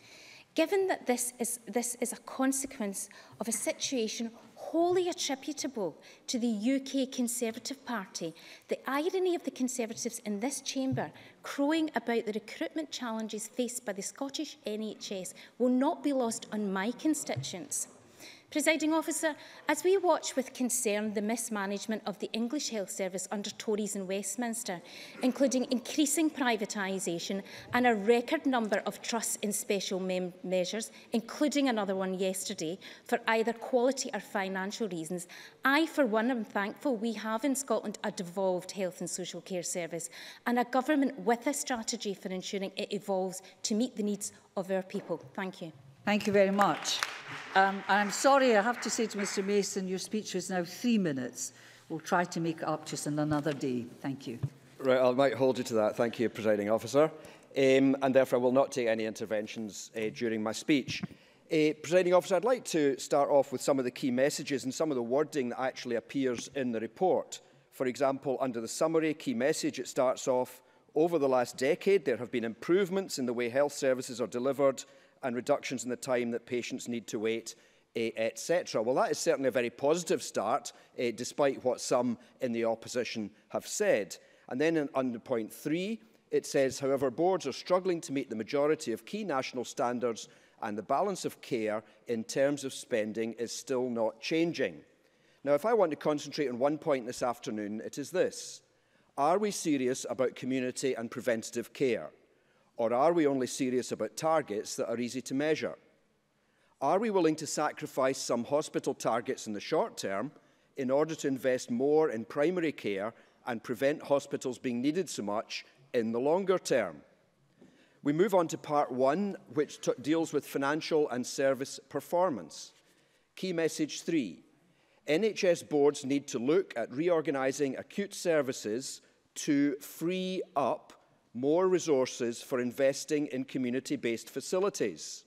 Speaker 13: Given that this is, this is a consequence of a situation wholly attributable to the U K Conservative Party, the irony of the Conservatives in this chamber crowing about the recruitment challenges faced by the Scottish N H S will not be lost on my constituents. Presiding Officer, as we watch with concern the mismanagement of the English Health Service under Tories in Westminster, including increasing privatisation and a record number of trusts in special mem measures, including another one yesterday, for either quality or financial reasons, I, for one, am thankful we have in Scotland a devolved health and social care service and a government with a strategy for ensuring it evolves to meet the needs of our people. Thank you.
Speaker 1: Thank you very much. Um, and I'm sorry, I have to say to Mr Mason, your speech was now three minutes. We'll try to make it up just in another day. Thank you.
Speaker 3: Right, I might hold you to that. Thank you, Presiding Officer. Um, and therefore, I will not take any interventions uh, during my speech. Uh, Presiding Officer, I'd like to start off with some of the key messages and some of the wording that actually appears in the report. For example, under the summary key message, it starts off, over the last decade, there have been improvements in the way health services are delivered and reductions in the time that patients need to wait, et cetera. Well, that is certainly a very positive start, uh, despite what some in the opposition have said. And then in, under point three, it says, however, boards are struggling to meet the majority of key national standards and the balance of care in terms of spending is still not changing. Now, if I want to concentrate on one point this afternoon, it is this. Are we serious about community and preventative care? Or are we only serious about targets that are easy to measure? Are we willing to sacrifice some hospital targets in the short term in order to invest more in primary care and prevent hospitals being needed so much in the longer term? We move on to part one, which deals with financial and service performance. Key message three. N H S boards need to look at reorganising acute services to free up more resources for investing in community-based facilities.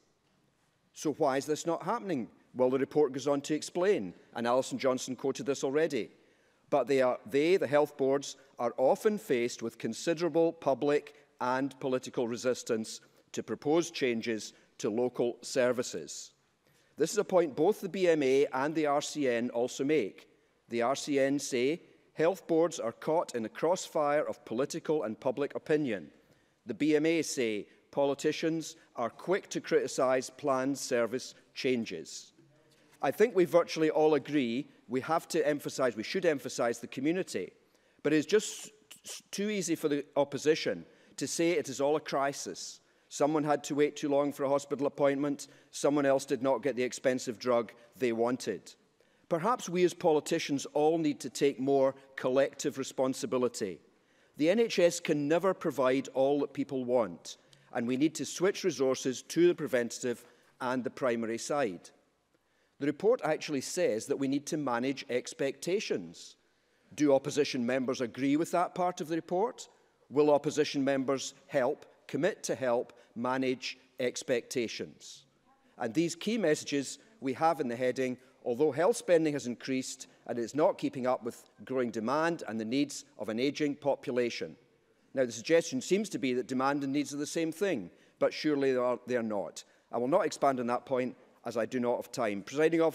Speaker 3: So why is this not happening? Well, the report goes on to explain, and Alison Johnson quoted this already. But they, are, they, the health boards, are often faced with considerable public and political resistance to propose changes to local services. This is a point both the B M A and the R C N also make. The R C N say, health boards are caught in the crossfire of political and public opinion. The B M A say politicians are quick to criticise planned service changes. I think we virtually all agree we have to emphasise, we should emphasise the community, but it's just too easy for the opposition to say it is all a crisis. Someone had to wait too long for a hospital appointment, someone else did not get the expensive drug they wanted. Perhaps we as politicians all need to take more collective responsibility. The N H S can never provide all that people want, and we need to switch resources to the preventative and the primary side. The report actually says that we need to manage expectations. Do opposition members agree with that part of the report? Will opposition members help, commit to help, manage expectations? And these key messages we have in the heading, although health spending has increased and is not keeping up with growing demand and the needs of an ageing population. Now, the suggestion seems to be that demand and needs are the same thing, but surely they are, they are not. I will not expand on that point as I do not have time. Presiding Officer,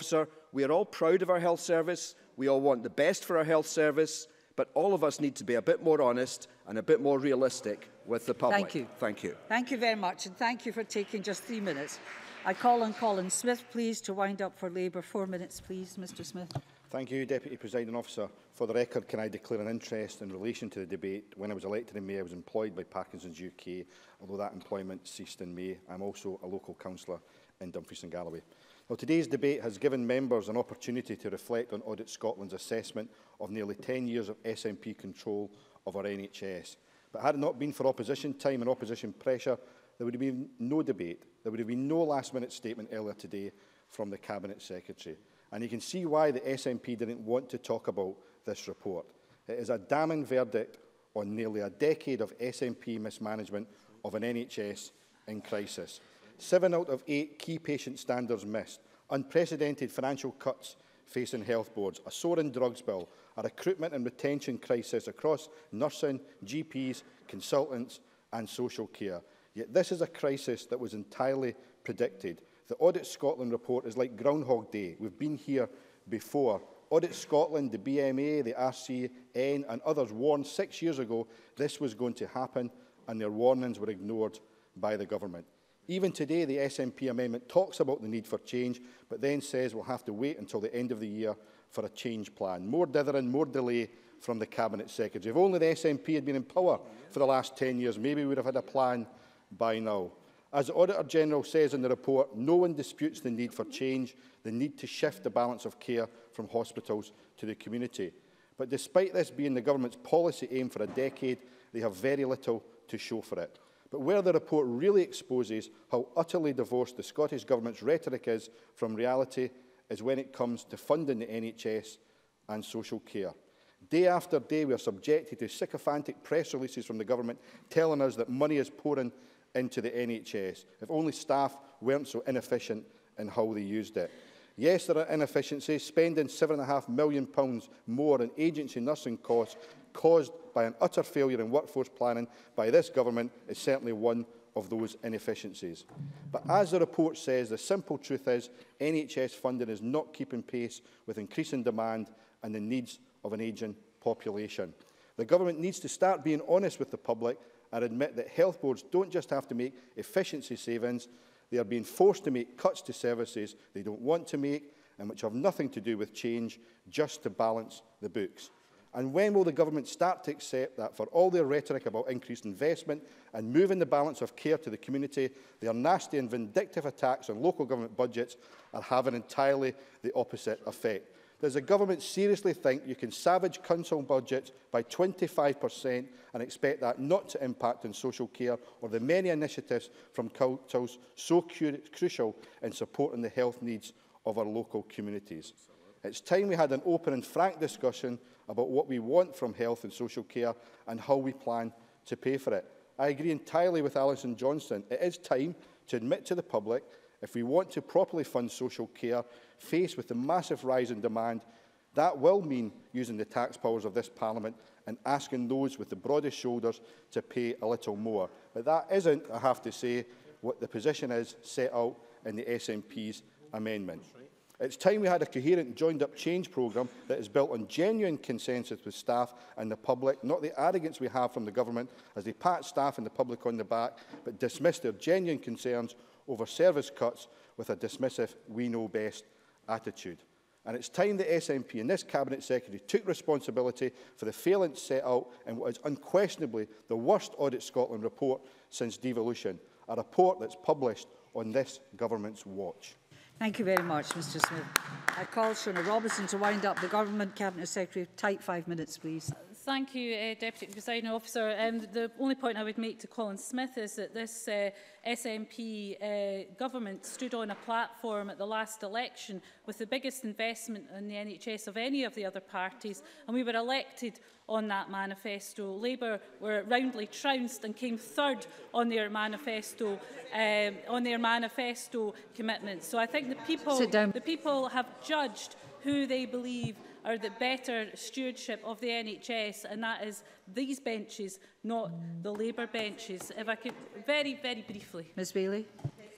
Speaker 3: We are all proud of our health service. We all want the best for our health service, but all of us need to be a bit more honest and a bit more realistic with the public.
Speaker 1: Thank you.
Speaker 3: Thank you.
Speaker 1: Thank you very much, and thank you for taking just three minutes. I call on Colin Smith, please, to wind up for Labour. Four minutes, please, Mr Smith.
Speaker 14: Thank you, Deputy Presiding Officer. For the record, can I declare an interest in relation to the debate? When I was elected in May, I was employed by Parkinson's U K, although that employment ceased in May. I'm also a local councillor in Dumfries and Galloway. Now, today's debate has given members an opportunity to reflect on Audit Scotland's assessment of nearly ten years of S N P control of our N H S. But had it not been for opposition time and opposition pressure, there would have been no debate. There would have been no last-minute statement earlier today from the Cabinet Secretary. And you can see why the S N P didn't want to talk about this report. It is a damning verdict on nearly a decade of S N P mismanagement of an N H S in crisis. Seven out of eight key patient standards missed, unprecedented financial cuts facing health boards, a soaring drugs bill, a recruitment and retention crisis across nursing, G Ps, consultants and social care. Yet this is a crisis that was entirely predicted. The Audit Scotland report is like Groundhog Day. We've been here before. Audit Scotland, the B M A, the R C N and others warned six years ago this was going to happen, and their warnings were ignored by the government. Even today, the S N P amendment talks about the need for change, but then says we'll have to wait until the end of the year for a change plan. More dithering, more delay from the Cabinet Secretary. If only the S N P had been in power for the last ten years, maybe we would have had a plan by now. As the Auditor General says in the report, no one disputes the need for change, the need to shift the balance of care from hospitals to the community. But despite this being the government's policy aim for a decade, they have very little to show for it. But where the report really exposes how utterly divorced the Scottish Government's rhetoric is from reality is when it comes to funding the N H S and social care. Day after day, we are subjected to sycophantic press releases from the government telling us that money is pouring into the N H S. If only staff weren't so inefficient in how they used it. Yes, there are inefficiencies. Spending seven point five million pounds more in agency nursing costs caused by an utter failure in workforce planning by this government is certainly one of those inefficiencies. But as the report says, the simple truth is N H S funding is not keeping pace with increasing demand and the needs of an ageing population. The government needs to start being honest with the public and admit that health boards don't just have to make efficiency savings, they are being forced to make cuts to services they don't want to make and which have nothing to do with change, just to balance the books. And when will the government start to accept that for all their rhetoric about increased investment and moving the balance of care to the community, their nasty and vindictive attacks on local government budgets are having entirely the opposite effect? Does the government seriously think you can savage council budgets by twenty-five percent and expect that not to impact on social care or the many initiatives from councils so cu crucial in supporting the health needs of our local communities? It's time we had an open and frank discussion about what we want from health and social care and how we plan to pay for it. I agree entirely with Alison Johnson. It is time to admit to the public if we want to properly fund social care, faced with the massive rise in demand, that will mean using the tax powers of this Parliament and asking those with the broadest shoulders to pay a little more. But that isn't, I have to say, what the position is set out in the S N P's amendment. It's time we had a coherent joined-up change programme that is built on genuine consensus with staff and the public, not the arrogance we have from the government as they pat staff and the public on the back, but dismiss their genuine concerns over service cuts with a dismissive we know best attitude. And it's time the S N P and this Cabinet Secretary took responsibility for the failings set out in what is unquestionably the worst Audit Scotland report since devolution, a report that's published on this government's watch.
Speaker 1: Thank you very much, Mr Smith. I call Shona Robertson to wind up the Government Cabinet Secretary. Tight five minutes, please.
Speaker 4: Thank you, uh, Deputy Presiding Officer. Um, the only point I would make to Colin Smith is that this uh, S N P uh, government stood on a platform at the last election with the biggest investment in the N H S of any of the other parties, and we were elected on that manifesto. Labour were roundly trounced and came third on their manifesto, um, on their manifesto commitments. So I think the people, the people have judged who they believe are the better stewardship of the N H S, and that is these benches, not the Labour benches. If I could, very, very briefly.
Speaker 1: Miz Bailey.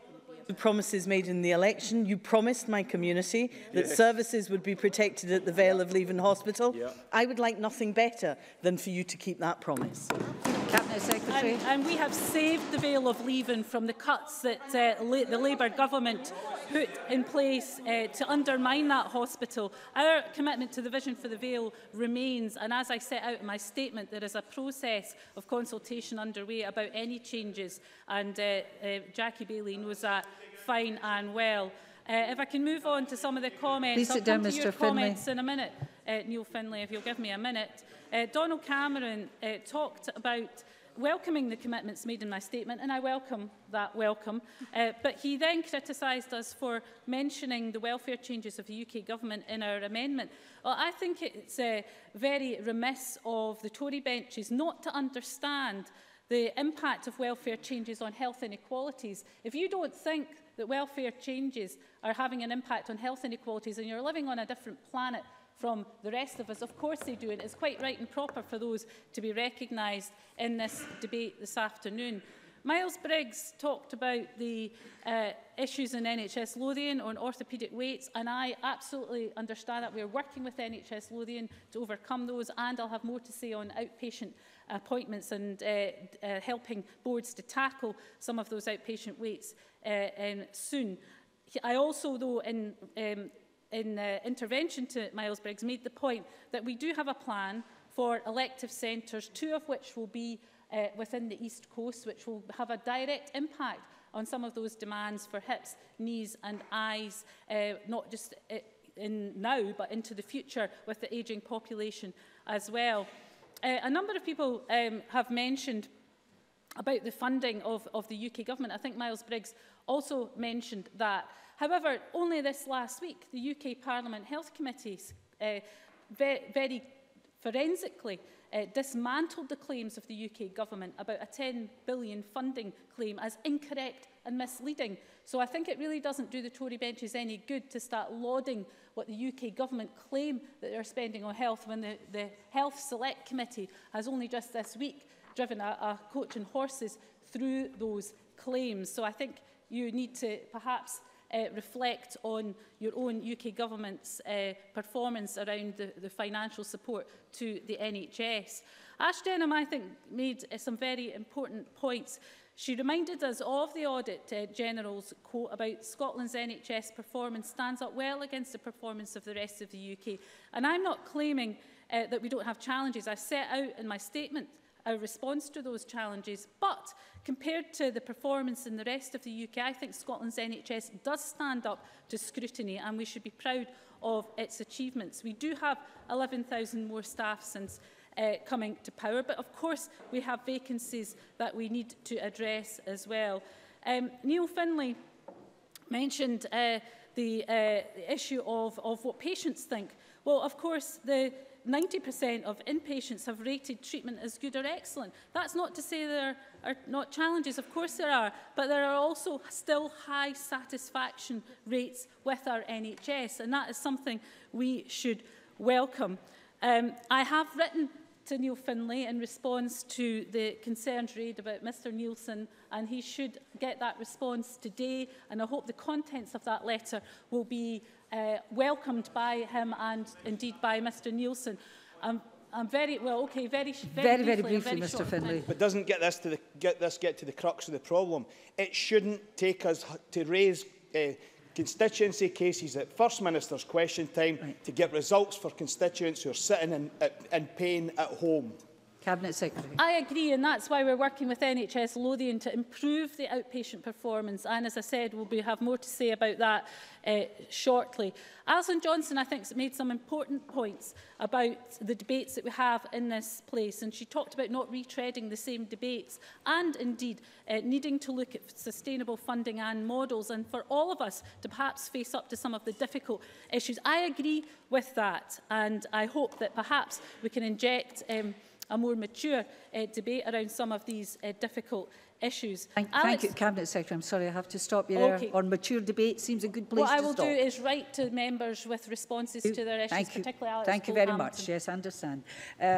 Speaker 15: the promises made in the election. You promised my community that
Speaker 6: Yes.
Speaker 15: services would be protected at the Vale of Leven Hospital.
Speaker 6: Yeah.
Speaker 15: I would like nothing better than for you to keep that promise.
Speaker 1: Cabinet Secretary.
Speaker 4: And, and we have saved the Vale of Leven from the cuts that uh, la the Labour government put in place uh, to undermine that hospital. Our commitment to the vision for the Vale remains, and as I set out in my statement, there is a process of consultation underway about any changes, and uh, uh, Jackie Bailey knows that fine and well. Uh, if I can move on to some of the comments,
Speaker 1: Please
Speaker 4: I'll
Speaker 1: sit down,
Speaker 4: come to
Speaker 1: Mr
Speaker 4: your
Speaker 1: Finlay.
Speaker 4: comments in a minute, uh, Neil Finlay, if you'll give me a minute. Uh, Donald Cameron uh, talked about welcoming the commitments made in my statement, and I welcome that welcome. Uh, but he then criticised us for mentioning the welfare changes of the U K government in our amendment. Well, I think it's uh, very remiss of the Tory benches not to understand the impact of welfare changes on health inequalities. If you don't think that welfare changes are having an impact on health inequalities and you're living on a different planet from the rest of us, of course they do, and it's quite right and proper for those to be recognised in this debate this afternoon. Miles Briggs talked about the uh, issues in N H S Lothian on orthopaedic weights, and I absolutely understand that. We're working with N H S Lothian to overcome those, and I'll have more to say on outpatient appointments and uh, uh, helping boards to tackle some of those outpatient weights uh, um, soon. I also, though, in um, in uh, intervention to Miles Briggs, made the point that we do have a plan for elective centres, two of which will be uh, within the East Coast, which will have a direct impact on some of those demands for hips, knees and eyes, uh, not just uh, in now, but into the future with the ageing population as well. Uh, a number of people um, have mentioned about the funding of, of the U K government. I think Miles Briggs also mentioned that. However, only this last week, the U K Parliament Health Committees uh, very, very forensically uh, dismantled the claims of the U K government about a ten billion funding claim as incorrect and misleading. So I think it really doesn't do the Tory benches any good to start lauding what the U K government claim that they're spending on health when the, the Health Select Committee has only just this week driven a, a coach and horses through those claims. So I think you need to perhaps Uh, reflect on your own U K government's uh, performance around the, the financial support to the N H S. Ash Denham, I think, made uh, some very important points. She reminded us of the Audit uh, General's quote about Scotland's N H S performance stands up well against the performance of the rest of the U K. And I'm not claiming uh, that we don't have challenges. I've set out in my statement our response to those challenges, but compared to the performance in the rest of the U K, I think Scotland's N H S does stand up to scrutiny, and we should be proud of its achievements. We do have eleven thousand more staff since uh, coming to power, but of course we have vacancies that we need to address as well. Um, Neil Finlay mentioned uh, the, uh, the issue of, of what patients think. Well, of course, the ninety percent of inpatients have rated treatment as good or excellent. That's not to say there are not challenges, of course there are, but there are also still high satisfaction rates with our N H S, and that is something we should welcome. Um, I have written to Neil Finlay in response to the concerns raised about Mr Nielsen, and he should get that response today, and I hope the contents of that letter will be uh, welcomed by him and indeed by Mr Nielsen. Um, I'm very well. Okay, very, very,
Speaker 1: very,
Speaker 4: briefly,
Speaker 1: very briefly,
Speaker 4: very
Speaker 1: Mr Finlay.
Speaker 9: But doesn't get this to the get this get to the crux of the problem. It shouldn't take us to raise uh, constituency cases at First Minister's question time right. to get results for constituents who are sitting in, in pain at home.
Speaker 1: Cabinet Secretary.
Speaker 4: I agree, and that's why we're working with N H S Lothian to improve the outpatient performance. And as I said, we'll be, have more to say about that uh, shortly. Alison Johnson, I think, made some important points about the debates that we have in this place. And she talked about not retreading the same debates and, indeed, uh, needing to look at sustainable funding and models, and for all of us to perhaps face up to some of the difficult issues. I agree with that, and I hope that perhaps we can inject Um, a more mature uh, debate around some of these uh, difficult issues.
Speaker 1: Thank,
Speaker 4: Alex,
Speaker 1: thank you, Cabinet Secretary. I'm sorry, I have to stop you
Speaker 4: okay.
Speaker 1: there. On mature debate seems a good place
Speaker 4: to stop. What I will
Speaker 1: stop.
Speaker 4: do is write to members with responses to their issues,
Speaker 1: thank you.
Speaker 4: particularly Alex
Speaker 1: Thank you very much. Yes, I understand. Uh,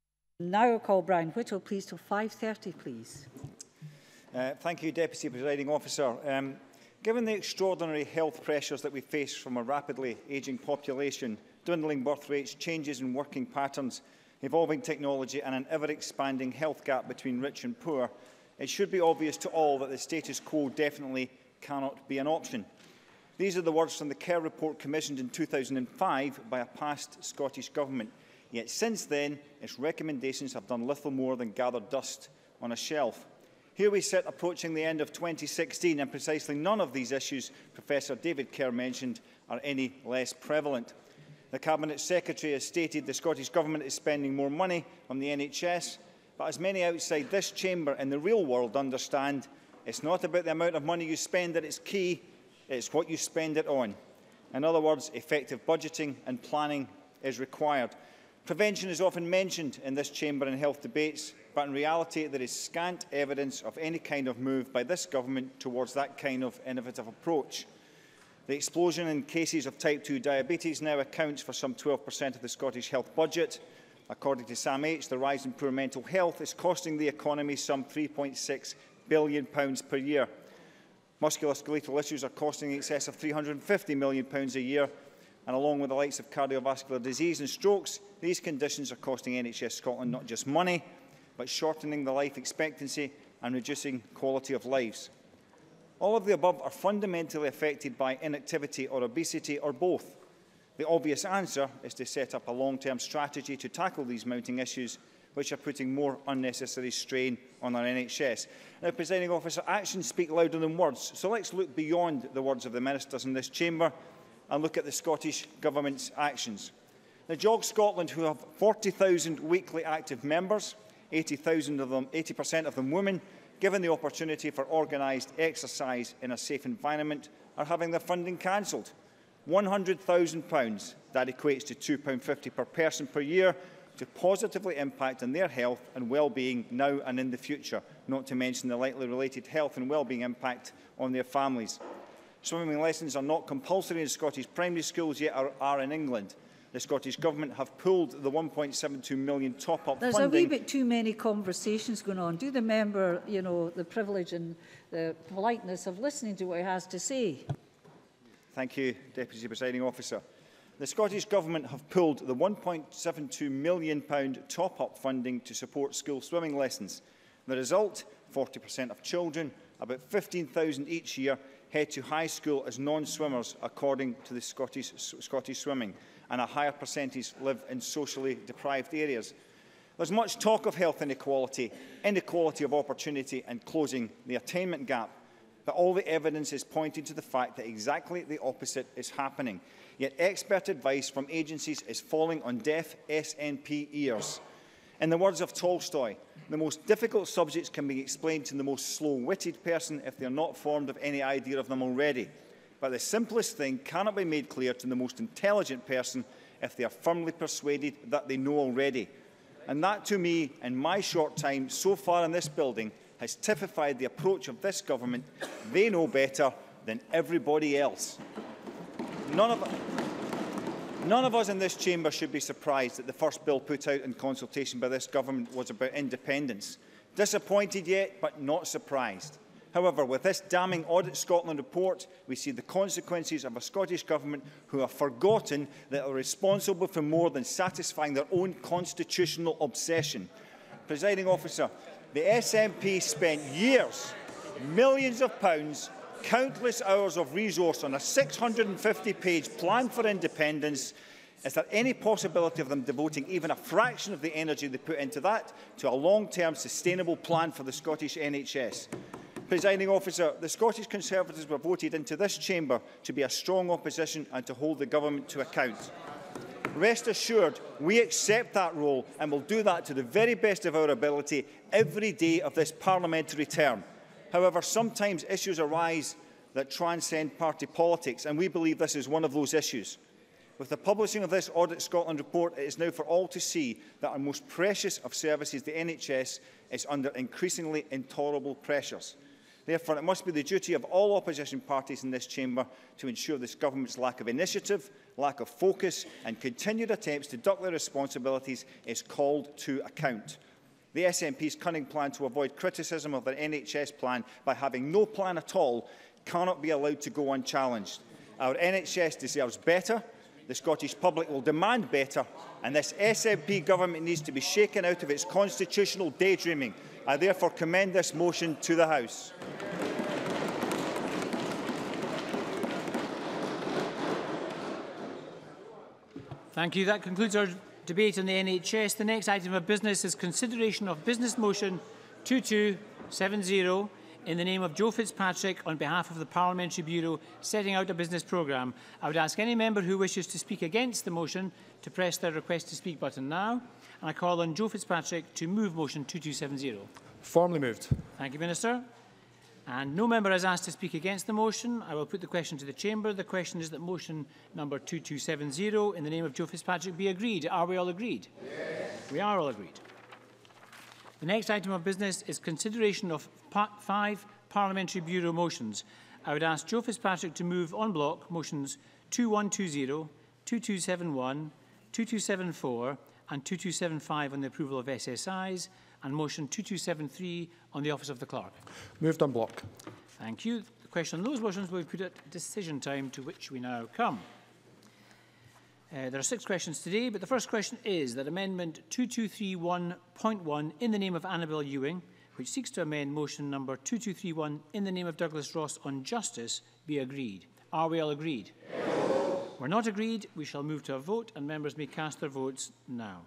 Speaker 1: now I'll call Brian Whittle, please, till five thirty, please.
Speaker 16: Uh, thank you, Deputy Presiding Officer. Um,
Speaker 9: Given the extraordinary health pressures that we face from a rapidly ageing population, dwindling birth rates, changes in working patterns, evolving technology and an ever-expanding health gap between rich and poor, it should be obvious to all that the status quo definitely cannot be an option. These are the words from the Kerr report commissioned in two thousand five by a past Scottish Government. Yet since then, its recommendations have done little more than gather dust on a shelf. Here we sit approaching the end of twenty sixteen, and precisely none of these issues Professor David Kerr mentioned are any less prevalent. The Cabinet Secretary has stated the Scottish Government is spending more money on the N H S, but as many outside this chamber in the real world understand, it's not about the amount of money you spend that is key, it's what you spend it on. In other words, effective budgeting and planning is required. Prevention is often mentioned in this chamber in health debates, but in reality there is scant evidence of any kind of move by this government towards that kind of innovative approach. The explosion in cases of type two diabetes now accounts for some twelve percent of the Scottish health budget. According to Sam H, the rise in poor mental health is costing the economy some three point six billion pounds per year. Musculoskeletal issues are costing in excess of three hundred and fifty million pounds a year, and along with the likes of cardiovascular disease and strokes, these conditions are costing N H S Scotland not just money, but shortening the life expectancy and reducing quality of lives. All of the above are fundamentally affected by inactivity or obesity, or both. The obvious answer is to set up a long-term strategy to tackle these mounting issues, which are putting more unnecessary strain on our N H S. Now, Presiding Officer, actions speak louder than words, so let's look beyond the words of the ministers in this chamber and look at the Scottish Government's actions. The Jog Scotland, who have forty thousand weekly active members, eighty thousand of them, eighty percent of them women, given the opportunity for organised exercise in a safe environment, are having their funding cancelled. one hundred thousand pounds, that equates to two pounds fifty per person per year, to positively impact on their health and well-being now and in the future, not to mention the likely related health and well-being impact on their families. Swimming lessons are not compulsory in Scottish primary schools, yet are, are in England. The Scottish Government have pulled the one point seven two million top-up funding.
Speaker 1: There's a wee bit too many conversations going on. Do the member, you know, the privilege and the politeness of listening to what he has to say?
Speaker 9: Thank you, Deputy Presiding Officer. The Scottish Government have pulled the one point seven two million pounds top-up funding to support school swimming lessons. The result, forty percent of children, about fifteen thousand each year, head to high school as non-swimmers, according to the Scottish, Scottish Swimming, and a higher percentage live in socially deprived areas. There's much talk of health inequality, inequality of opportunity and closing the attainment gap. But all the evidence is pointing to the fact that exactly the opposite is happening. Yet expert advice from agencies is falling on deaf S N P ears. In the words of Tolstoy, the most difficult subjects can be explained to the most slow-witted person if they are not formed of any idea of them already. But the simplest thing cannot be made clear to the most intelligent person if they are firmly persuaded that they know already. And that, to me, in my short time so far in this building, has typified the approach of this government. They know better than everybody else. None of, none of us in this chamber should be surprised that the first bill put out in consultation by this government was about independence. Disappointed yet, but not surprised. However, with this damning Audit Scotland report, we see the consequences of a Scottish Government who have forgotten that they are responsible for more than satisfying their own constitutional obsession. Presiding Officer, the S N P spent years, millions of pounds, countless hours of resource on a six hundred and fifty page plan for independence. Is there any possibility of them devoting even a fraction of the energy they put into that to a long-term sustainable plan for the Scottish N H S? Presiding Officer, the Scottish Conservatives were voted into this chamber to be a strong opposition and to hold the government to account. Rest assured, we accept that role and will do that to the very best of our ability every day of this parliamentary term. However, sometimes issues arise that transcend party politics, and we believe this is one of those issues. With the publishing of this Audit Scotland report, it is now for all to see that our most precious of services, the N H S, is under increasingly intolerable pressures. Therefore, it must be the duty of all opposition parties in this chamber to ensure this government's lack of initiative, lack of focus and continued attempts to duck their responsibilities is called to account. The S N P's cunning plan to avoid criticism of their N H S plan by having no plan at all
Speaker 16: cannot be allowed to go unchallenged. Our N H S deserves better, the Scottish public will demand better, and this S N P government needs to be shaken out of its constitutional daydreaming. I therefore commend this motion to the House.
Speaker 17: Thank you. That concludes our debate on the N H S. The next item of business is consideration of Business Motion two two seven zero in the name of Joe Fitzpatrick on behalf of the Parliamentary Bureau setting out a business programme. I would ask any member who wishes to speak against the motion to press their request to speak button now. And I call on Joe Fitzpatrick to move motion two two seven zero.
Speaker 6: Formally moved.
Speaker 17: Thank you, Minister. And no member has asked to speak against the motion. I will put the question to the Chamber. The question is that motion number two two seven zero in the name of Joe Fitzpatrick be agreed. Are we all agreed? Yes. We are all agreed. The next item of business is consideration of pa five Parliamentary Bureau motions. I would ask Joe Fitzpatrick to move en bloc motions two one two zero, two two seven one, two two seven four and two two seven five on the approval of S S Is, and motion two two seven three on the Office of the Clerk.
Speaker 6: Moved en bloc.
Speaker 17: Thank you. The question on those motions will be put at decision time, to which we now come. Uh, there are six questions today, but the first question is that Amendment two two three one point one in the name of Annabel Ewing, which seeks to amend motion number two two three one in the name of Douglas Ross on justice, be agreed. Are we all agreed? Yes. We're not agreed. We shall move to a vote, and members may cast their votes now.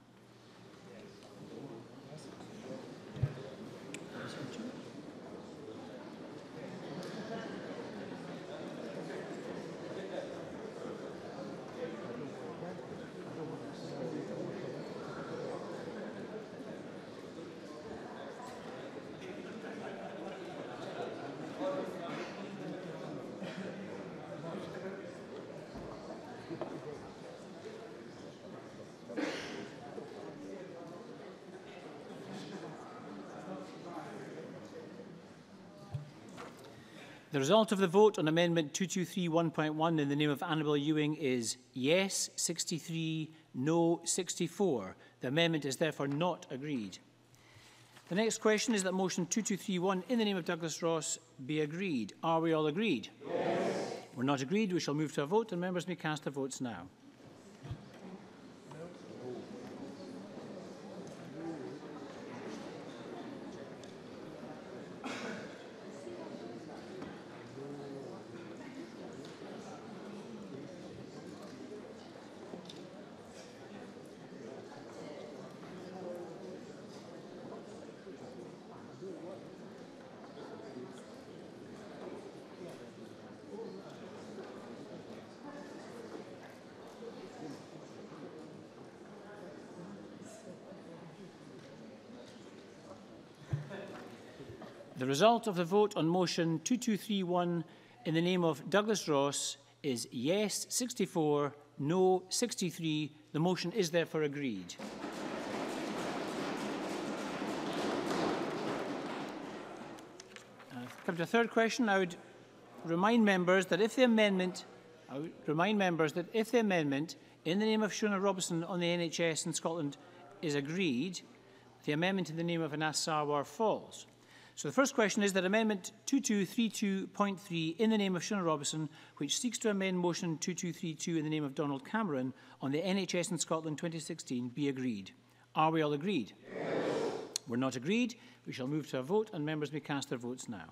Speaker 17: The result of the vote on Amendment two two three one point one in the name of Annabel Ewing is yes sixty-three, no sixty-four. The amendment is therefore not agreed. The next question is that motion two two three one in the name of Douglas Ross be agreed. Are we all agreed? Yes. We're not agreed. We shall move to a vote, and members may cast their votes now. The result of the vote on motion two two three one in the name of Douglas Ross is yes sixty-four, no sixty-three. The motion is therefore agreed. Uh, come to the third question. I would remind members that if the amendment, I would remind members that if the amendment in the name of Shona Robertson on the N H S in Scotland is agreed, the amendment in the name of Anas Sarwar falls. So the first question is that Amendment two two three two point three in the name of Shona Robertson, which seeks to amend motion two two three two in the name of Donald Cameron on the N H S in Scotland twenty sixteen, be agreed. Are we all agreed? Yes. We're not agreed. We shall move to a vote, and members may cast their votes now.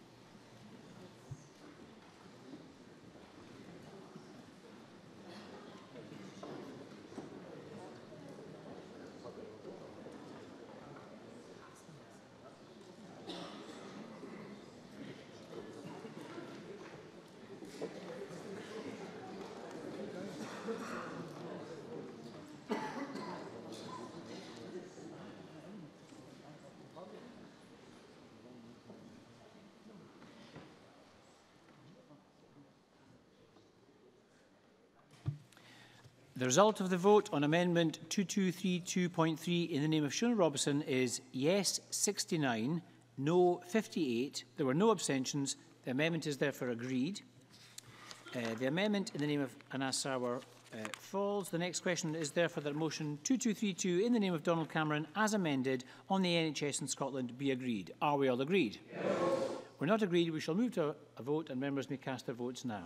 Speaker 17: The result of the vote on Amendment two two three two point three in the name of Shona Robertson is yes sixty-nine, no fifty-eight. There were no abstentions. The amendment is therefore agreed. Uh, the amendment in the name of Anas Sarwar uh, falls. The next question is therefore that motion two two three two in the name of Donald Cameron as amended on the N H S in Scotland be agreed. Are we all agreed? Yes. We're not agreed. We shall move to a vote and members may cast their votes now.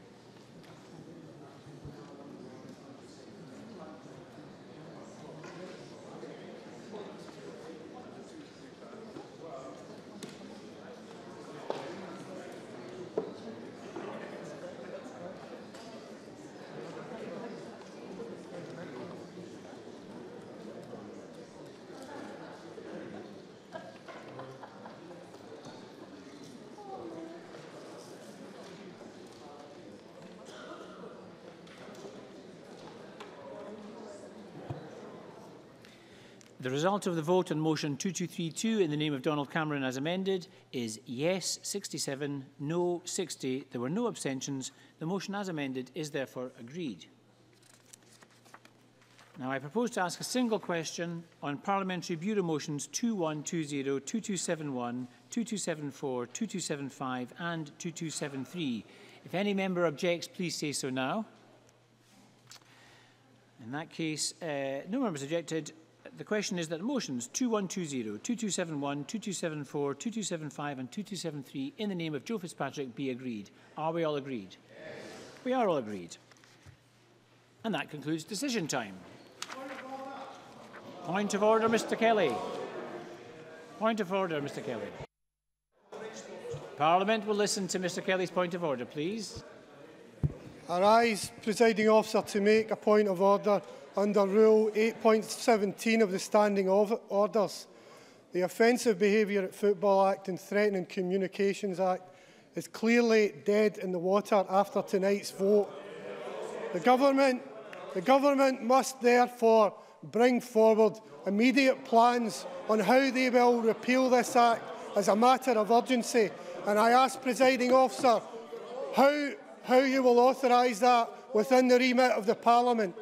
Speaker 17: The result of the vote on motion two two three two in the name of Donald Cameron as amended is yes sixty-seven, no sixty. There were no abstentions. The motion as amended is therefore agreed. Now I propose to ask a single question on Parliamentary Bureau motions two one two zero, two two seven one, two two seven four, two two seven five and two two seven three. If any member objects, please say so now. In that case, uh, no members objected. The question is that motions two one two zero, two two seven one, two two seven four, two two seven five and two two seven three in the name of Joe Fitzpatrick be agreed. Are we all agreed? Yes. We are all agreed. And that concludes decision time. Point of order, Mr Kelly. Point of order, Mr Kelly. Parliament will listen to Mr Kelly's point of order, please.
Speaker 18: I rise, presiding officer, to make a point of order under Rule eight point seventeen of the Standing Orders. The Offensive Behaviour at Football Act and Threatening Communications Act is clearly dead in the water after tonight's vote. The government, the government must therefore bring forward immediate plans on how they will repeal this Act as a matter of urgency. And I ask, presiding officer, how, how you will authorise that within the remit of the Parliament.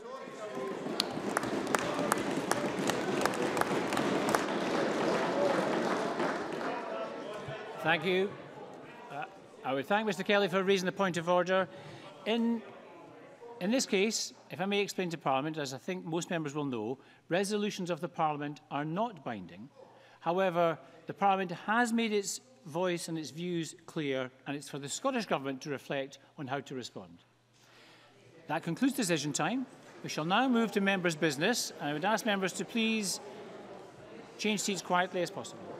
Speaker 17: Thank you. Uh, I would thank Mr Kelly for raising the point of order. In, in this case, if I may explain to Parliament, as I think most members will know, resolutions of the Parliament are not binding. However, the Parliament has made its voice and its views clear, and it's for the Scottish Government to reflect on how to respond. That concludes decision time. We shall now move to members' business. I would ask members to please change seats quietly as possible.